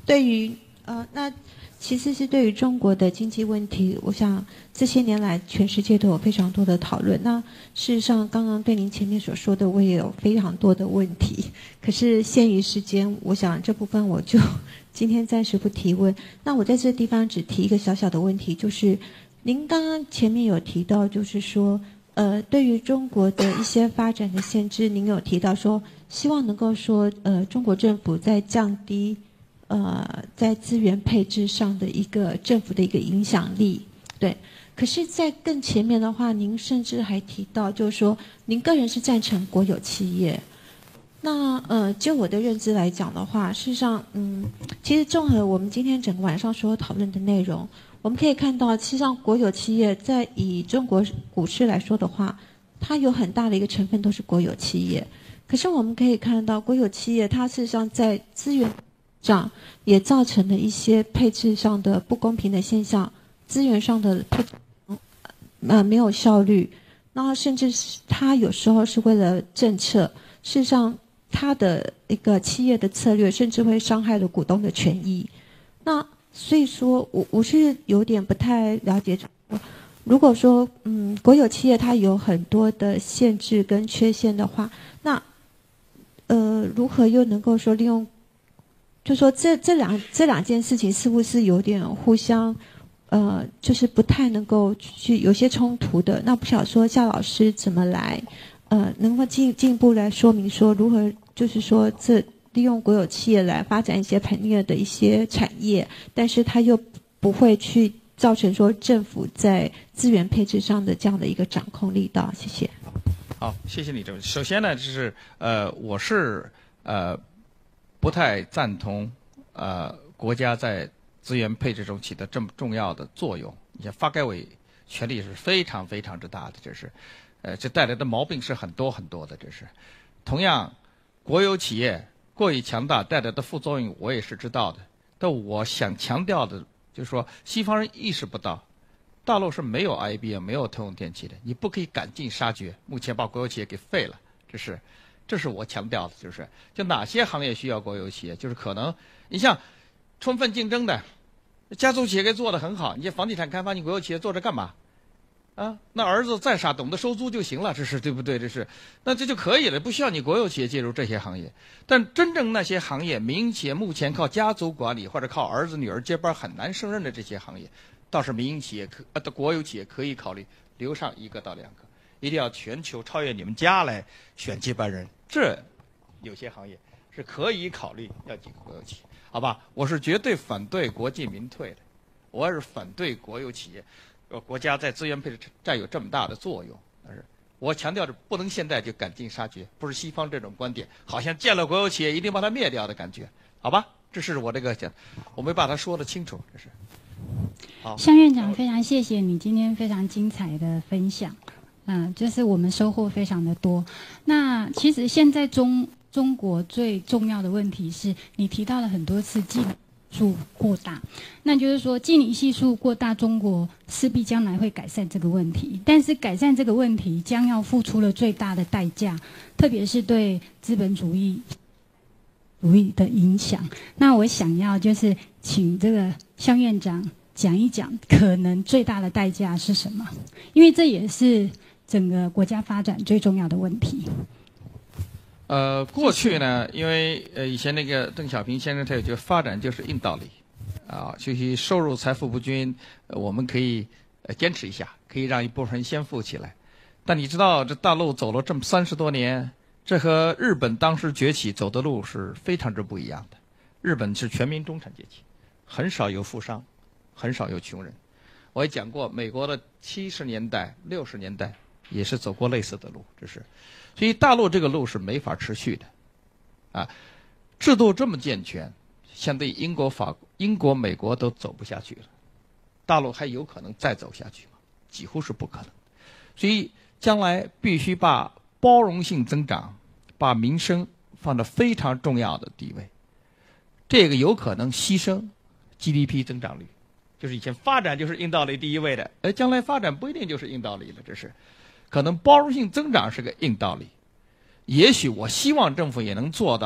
对于呃，那其实是对于中国的经济问题，我想这些年来全世界都有非常多的讨论。那事实上，刚刚对您前面所说的，我也有非常多的问题。可是限于时间，我想这部分我就今天暂时不提问。那我在这个地方只提一个小小的问题，就是您刚刚前面有提到，就是说，呃，对于中国的一些发展的限制，您有提到说，希望能够说，呃，中国政府在降低。呃，在资源配置上的一个政府的一个影响力，对。可是，在更前面的话，您甚至还提到，就是说，您个人是赞成国有企业。那呃，就我的认知来讲的话，事实上，嗯，其实综合我们今天整个晚上所有讨论的内容，我们可以看到，实际上国有企业在以中国股市来说的话，它有很大的一个成分都是国有企业。可是我们可以看到，国有企业它事实上在资源上也造成了一些配置上的不公平的现象，资源上的配置呃没有效率，那甚至是它有时候是为了政策，事实上它的一个企业的策略甚至会伤害了股东的权益。那所以说我我是有点不太了解，如果说嗯国有企业它有很多的限制跟缺陷的话，那呃如何又能够说利用？就说这这两这两件事情似乎是有点互相，呃，就是不太能够去有些冲突的。那不晓得说夏老师怎么来，呃，能够进进一步来说明说如何，就是说这利用国有企业来发展一些产业的一些产业，但是它又不会去造成说政府在资源配置上的这样的一个掌控力道。谢谢。 好，谢谢你这个。首先呢，就是呃，我是呃。不太赞同，呃，国家在资源配置中起的这么重要的作用。你像发改委权力是非常非常之大的，这是，呃，这带来的毛病是很多很多的。这是，同样，国有企业过于强大带来的副作用我也是知道的。但我想强调的就是说，西方人意识不到，大陆是没有 I B M 没有通用电气的，你不可以赶尽杀绝。目前把国有企业给废了，这是。这是我强调的，就是就哪些行业需要国有企业，就是可能你像充分竞争的家族企业给做得很好，你像房地产开发，你国有企业做着干嘛？啊，那儿子再傻，懂得收租就行了，这是对不对？这是，那这就可以了，不需要你国有企业介入这些行业。但真正那些行业，民营企业目前靠家族管理或者靠儿子女儿接班很难胜任的这些行业，倒是民营企业可呃国有企业可以考虑留上一个到两个，一定要全球超越你们家来选接班人。这有些行业是可以考虑要进国有企业，好吧？我是绝对反对国进民退的，我也是反对国有企业，呃，国家在资源配置占有这么大的作用。但是我强调的不能现在就赶尽杀绝，不是西方这种观点，好像建了国有企业一定把它灭掉的感觉，好吧？这是我这个讲，我没把它说得清楚，这是。好， 向院长，非常谢谢你今天非常精彩的分享。嗯，就是我们收获非常的多。那其实现在中中国最重要的问题是，你提到了很多次净数过大，那就是说净离系数过大，中国势必将来会改善这个问题。但是改善这个问题将要付出了最大的代价，特别是对资本主义主义的影响。那我想要就是请这个向院长讲一讲，可能最大的代价是什么？因为这也是整个国家发展最重要的问题。 呃，过去呢，因为呃以前那个邓小平先生他有句发展就是硬道理，啊，就是收入财富不均，呃、我们可以呃坚持一下，可以让一部分人先富起来。但你知道这大陆走了这么三十多年，这和日本当时崛起走的路是非常之不一样的。日本是全民中产阶级，很少有富商，很少有穷人。我也讲过，美国的七十年代、六十年代也是走过类似的路，这是。所以大陆这个路是没法持续的，啊，制度这么健全，相对英国、法、英国、美国都走不下去了，大陆还有可能再走下去吗？几乎是不可能。所以将来必须把包容性增长、把民生放到非常重要的地位，这个有可能牺牲 G D P 增长率，就是以前发展就是硬道理第一位的，而将来发展不一定就是硬道理了，这是。可能包容性增长是个硬道理，也许我希望政府也能做到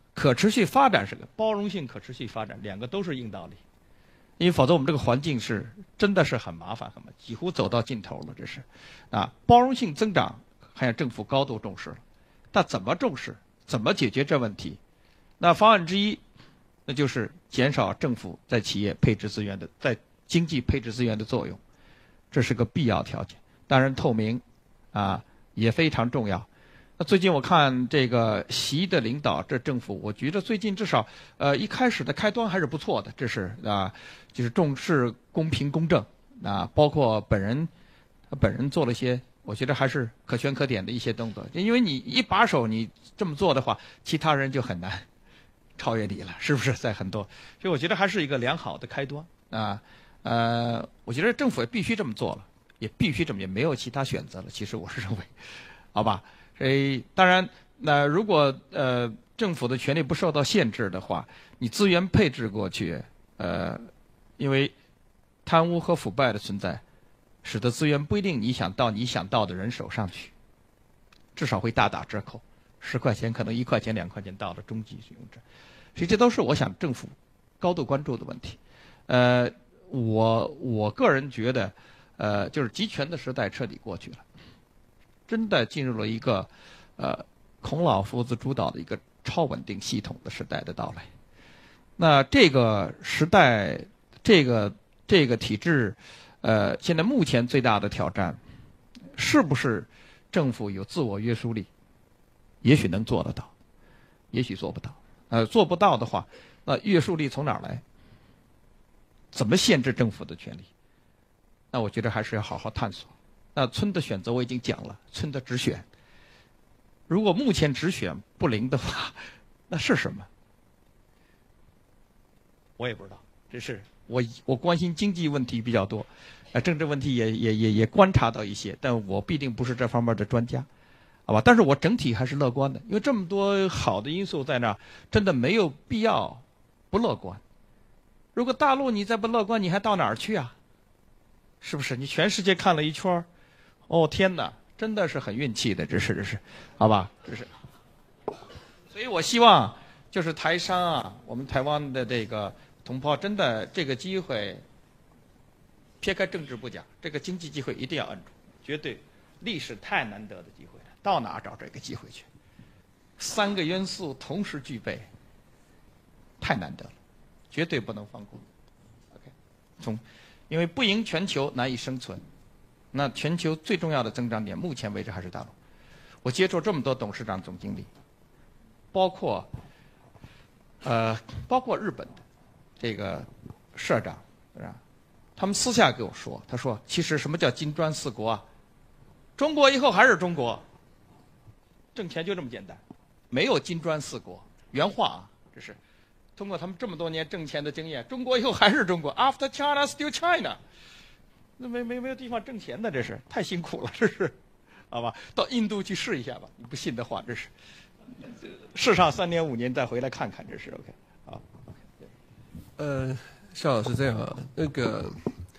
可持续发展是个包容性，可持续发展两个都是硬道理。因为否则我们这个环境是真的是很麻烦，很麻烦，几乎走到尽头了。这是啊，包容性增长，还让政府高度重视了。但怎么重视？怎么解决这问题？那方案之一，那就是减少政府在企业配置资源的，在经济配置资源的作用，这是个必要条件。当然，透明啊也非常重要。那最近我看这个习的领导，这政府，我觉得最近至少呃一开始的开端还是不错的，这是啊，就是重视公平公正啊，包括本人本人做了一些，我觉得还是可圈可点的一些动作。因为你一把手你这么做的话，其他人就很难超越你了，是不是？在很多，所以我觉得还是一个良好的开端啊。呃，我觉得政府也必须这么做了，也必须这么，也没有其他选择了。其实我是认为，好吧。所以当然，那如果呃政府的权力不受到限制的话，你资源配置过去，呃，因为贪污和腐败的存在，使得资源不一定你想到你想到的人手上去，至少会大打折扣，十块钱可能一块钱两块钱到了中级使用者，所以这都是我想政府高度关注的问题。呃，我我个人觉得，呃，就是集权的时代彻底过去了。真的进入了一个，呃，孔老夫子主导的一个超稳定系统的时代的到来。那这个时代，这个这个体制，呃，现在目前最大的挑战，是不是政府有自我约束力？也许能做得到，也许做不到。呃，做不到的话，那约束力从哪儿来？怎么限制政府的权利？那我觉得还是要好好探索。那村的选择我已经讲了，村的直选。如果目前直选不灵的话，那是什么？我也不知道。这是我我关心经济问题比较多，呃，政治问题也也也也观察到一些，但我必定不是这方面的专家，好吧？但是我整体还是乐观的，因为这么多好的因素在那儿，真的没有必要不乐观。如果大陆你再不乐观，你还到哪儿去啊？是不是？你全世界看了一圈儿。哦天哪，真的是很运气的，这是这是，好吧，这是。所以我希望就是台商啊，我们台湾的这个同胞，真的这个机会，撇开政治不讲，这个经济机会一定要摁住，绝对，历史太难得的机会了，到哪找这个机会去？三个元素同时具备，太难得了，绝对不能放过。OK， 从，因为不赢全球难以生存。那全球最重要的增长点，目前为止还是大陆。我接触这么多董事长、总经理，包括呃，包括日本的这个社长，是吧？他们私下给我说，他说：“其实什么叫金砖四国啊？中国以后还是中国，挣钱就这么简单，没有金砖四国。”原话啊，这是通过他们这么多年挣钱的经验，中国以后还是中国 ，After China, still China。那没没没有地方挣钱的，这是太辛苦了，这是，好吧？到印度去试一下吧，你不信的话，这是试上三年五年再回来看看，这是 OK。好， 呃，夏老师这样啊，那个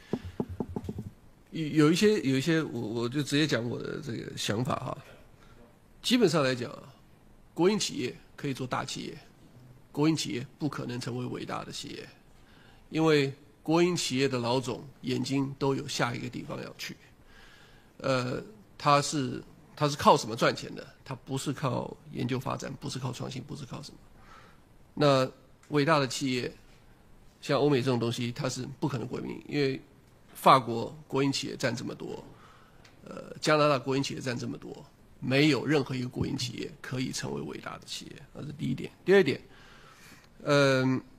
有有一些有一些，我我就直接讲我的这个想法哈。基本上来讲啊，国营企业可以做大企业，国营企业不可能成为伟大的企业，因为国营企业的老总眼睛都有下一个地方要去，呃，他是他是靠什么赚钱的？他不是靠研究发展，不是靠创新，不是靠什么。那伟大的企业，像欧美这种东西，它是不可能国营，因为法国国营企业占这么多，呃，加拿大国营企业占这么多，没有任何一个国营企业可以成为伟大的企业，那是第一点。第二点，嗯、呃。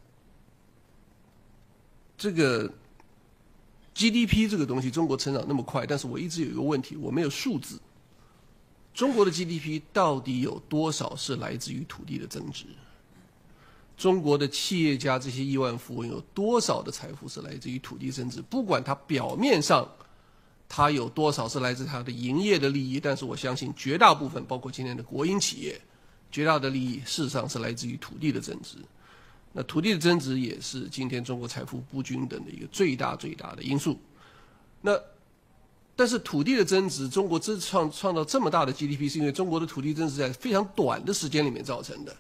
这个 G D P 这个东西，中国成长那么快，但是我一直有一个问题，我没有数字。中国的 G D P 到底有多少是来自于土地的增值？中国的企业家这些亿万富翁有多少的财富是来自于土地增值？不管它表面上它有多少是来自它的营业的利益，但是我相信绝大部分，包括今天的国营企业，绝大的利益事实上是来自于土地的增值。那土地的增值也是今天中国财富不均等的一个最大最大的因素。那但是土地的增值，中国之创创造这么大的 G D P， 是因为中国的土地增值在非常短的时间里面造成的。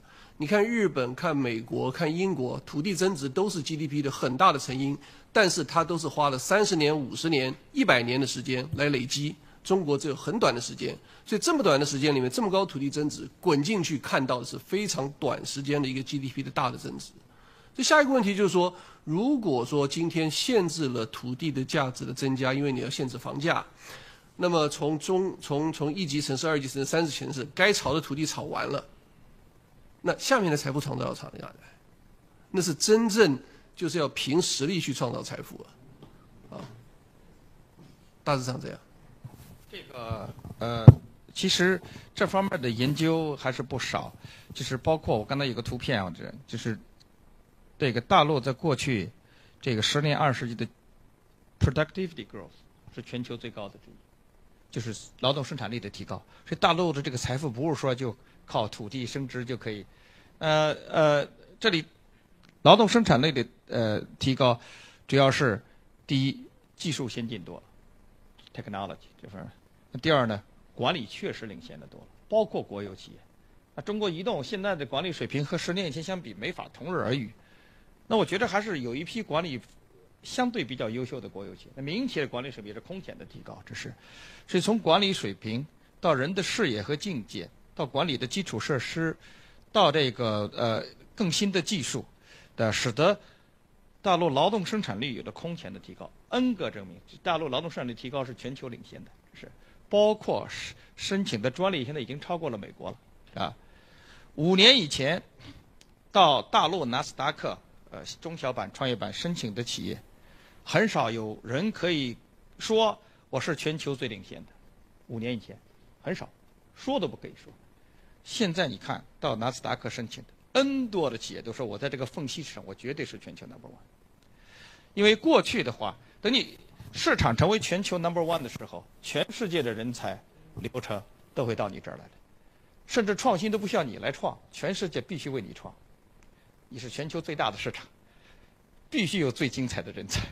你看日本、看美国、看英国，土地增值都是 G D P 的很大的成因，但是它都是花了三十年、五十年、一百年的时间来累积。中国只有很短的时间，所以这么短的时间里面，这么高土地增值，滚进去看到的是非常短时间的一个 G D P 的大的增值。所以下一个问题就是说，如果说今天限制了土地的价值的增加，因为你要限制房价，那么从中从从一级城市、二级城市、三级城市，该炒的土地炒完了，那下面的财富创造要从哪来？那是真正就是要凭实力去创造财富啊，啊，大致上这样。 这个呃，其实这方面的研究还是不少，就是包括我刚才有个图片啊，这就是这个大陆在过去这个十年、二十年的 productivity growth 是全球最高的之一，就是劳动生产力的提高。所以大陆的这个财富不是说就靠土地升值就可以，呃呃，这里劳动生产力的呃提高，主要是第一技术先进多了 ，technology 这方面。第二呢，管理确实领先的多了，包括国有企业。那中国移动现在的管理水平和十年以前相比没法同日而语。那我觉得还是有一批管理相对比较优秀的国有企业。那民营企业的管理水平是空前的提高，这是。所以从管理水平到人的视野和境界，到管理的基础设施，到这个呃更新的技术的，使得大陆劳动生产率有了空前的提高。N 个证明，大陆劳动生产率提高是全球领先的，是。包括申请的专利现在已经超过了美国了啊！五年以前，到大陆纳斯达克呃中小板、创业板申请的企业，很少有人可以说我是全球最领先的。五年以前，很少，说都不可以说。现在你看到纳斯达克申请的 N 多的企业都说我在这个缝隙上，我绝对是全球 number one。因为过去的话，等你市场成为全球 number one 的时候，全世界的人才流程都会到你这儿来的，甚至创新都不需要你来创，全世界必须为你创。你是全球最大的市场，必须有最精彩的人才，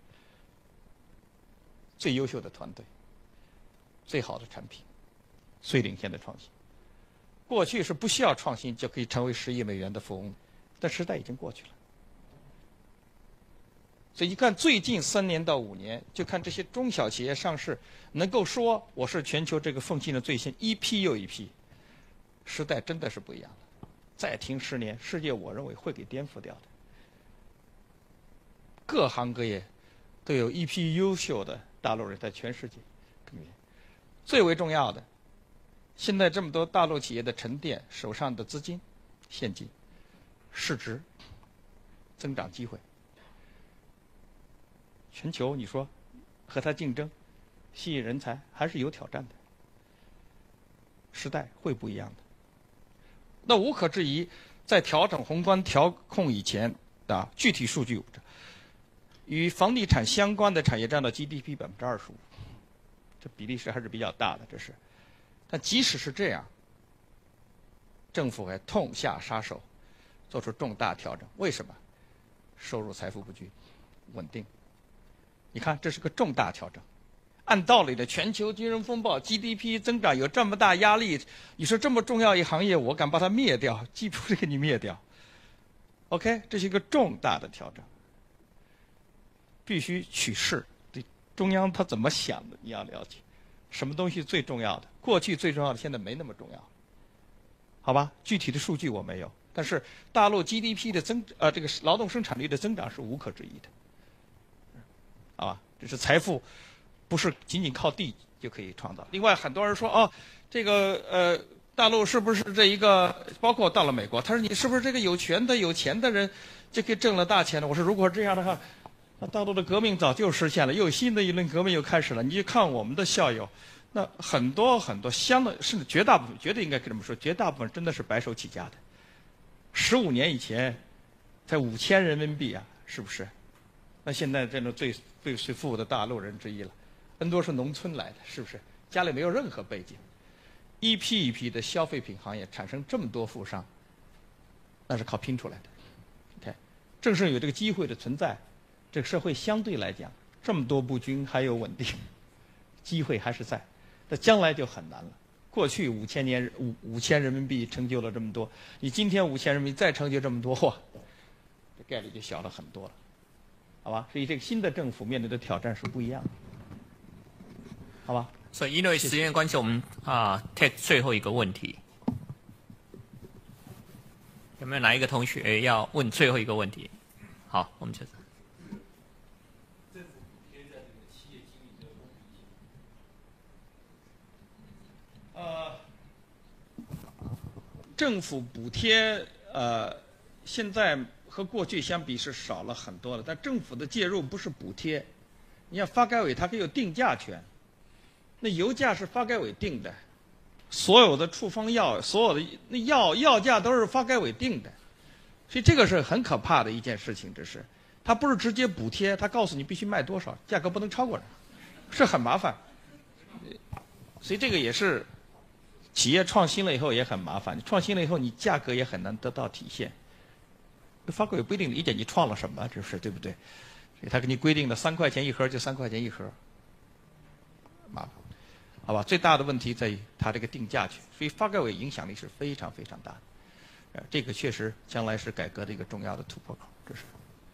最优秀的团队，最好的产品，最领先的创新。过去是不需要创新就可以成为十亿美元的富翁，但时代已经过去了。所以你看，最近三年到五年，就看这些中小企业上市，能够说我是全球这个缝隙的最先，一批又一批，时代真的是不一样了。再停十年，世界我认为会给颠覆掉的。各行各业都有一批优秀的大陆人在全世界耕耘。最为重要的，现在这么多大陆企业的沉淀，手上的资金、现金、市值、增长机会。全球你说和它竞争、吸引人才还是有挑战的，时代会不一样的。那无可置疑，在调整宏观调控以前啊，具体数据与房地产相关的产业占到 G D P 百分之二十五，这比例是还是比较大的，这是。但即使是这样，政府还痛下杀手，做出重大调整。为什么？收入财富不均，稳定。你看，这是个重大调整。按道理的，全球金融风暴 G D P 增长有这么大压力，你说这么重要一行业，我敢把它灭掉，几乎是给你灭掉。OK， 这是一个重大的调整，必须取势。对中央他怎么想的，你要了解。什么东西最重要的？过去最重要的，现在没那么重要。好吧，具体的数据我没有，但是大陆 G D P 的增呃这个劳动生产率的增长是无可置疑的。好吧，这是财富，不是仅仅靠地就可以创造。另外，很多人说哦，这个呃，大陆是不是这一个？包括到了美国，他说你是不是这个有权的、有钱的人就可以挣了大钱了？我说，如果这样的话，那大陆的革命早就实现了，又新的一轮革命又开始了。你就看我们的校友，那很多很多，相当甚至绝大部分，绝对应该这么说，绝大部分真的是白手起家的。十五年以前，才五千人民币啊，是不是？那现在真的最最最富的大陆人之一了，很多是农村来的，是不是？家里没有任何背景，一批一批的消费品行业产生这么多富商，那是靠拼出来的。OK， 正是有这个机会的存在，这个社会相对来讲这么多不均还有稳定，机会还是在，那将来就很难了。 过去五千年五五千人民币成就了这么多，你今天五千人民币再成就这么多，哇，这概率就小了很多了，好吧？所以这个新的政府面对的挑战是不一样的，好吧？ 所以因为时间关系，我们啊 take 最后一个问题，有没有哪一个同学要问最后一个问题？好，我们就是。 呃，政府补贴呃，现在和过去相比是少了很多了。但政府的介入不是补贴，你看发改委它可以有定价权，那油价是发改委定的，所有的处方药、所有的那药药价都是发改委定的，所以这个是很可怕的一件事情。这是它不是直接补贴，它告诉你必须卖多少，价格不能超过这，是很麻烦。所以这个也是。企业创新了以后也很麻烦，创新了以后你价格也很难得到体现。发改委不一定理解你创了什么，这是对不对？所以他给你规定的三块钱一盒就三块钱一盒，麻烦，好吧？最大的问题在于它这个定价权，所以发改委影响力是非常非常大的。呃，这个确实将来是改革的一个重要的突破口，这是。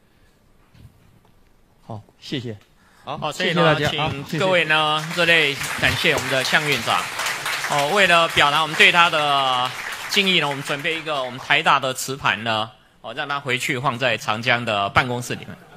好，谢谢。好， 好，所以谢谢大呢， 家， 请各位呢热烈感谢我们的向院长。哦，为了表达我们对他的敬意呢，我们准备一个我们台大的瓷盘呢，哦，让他回去放在长江的办公室里面。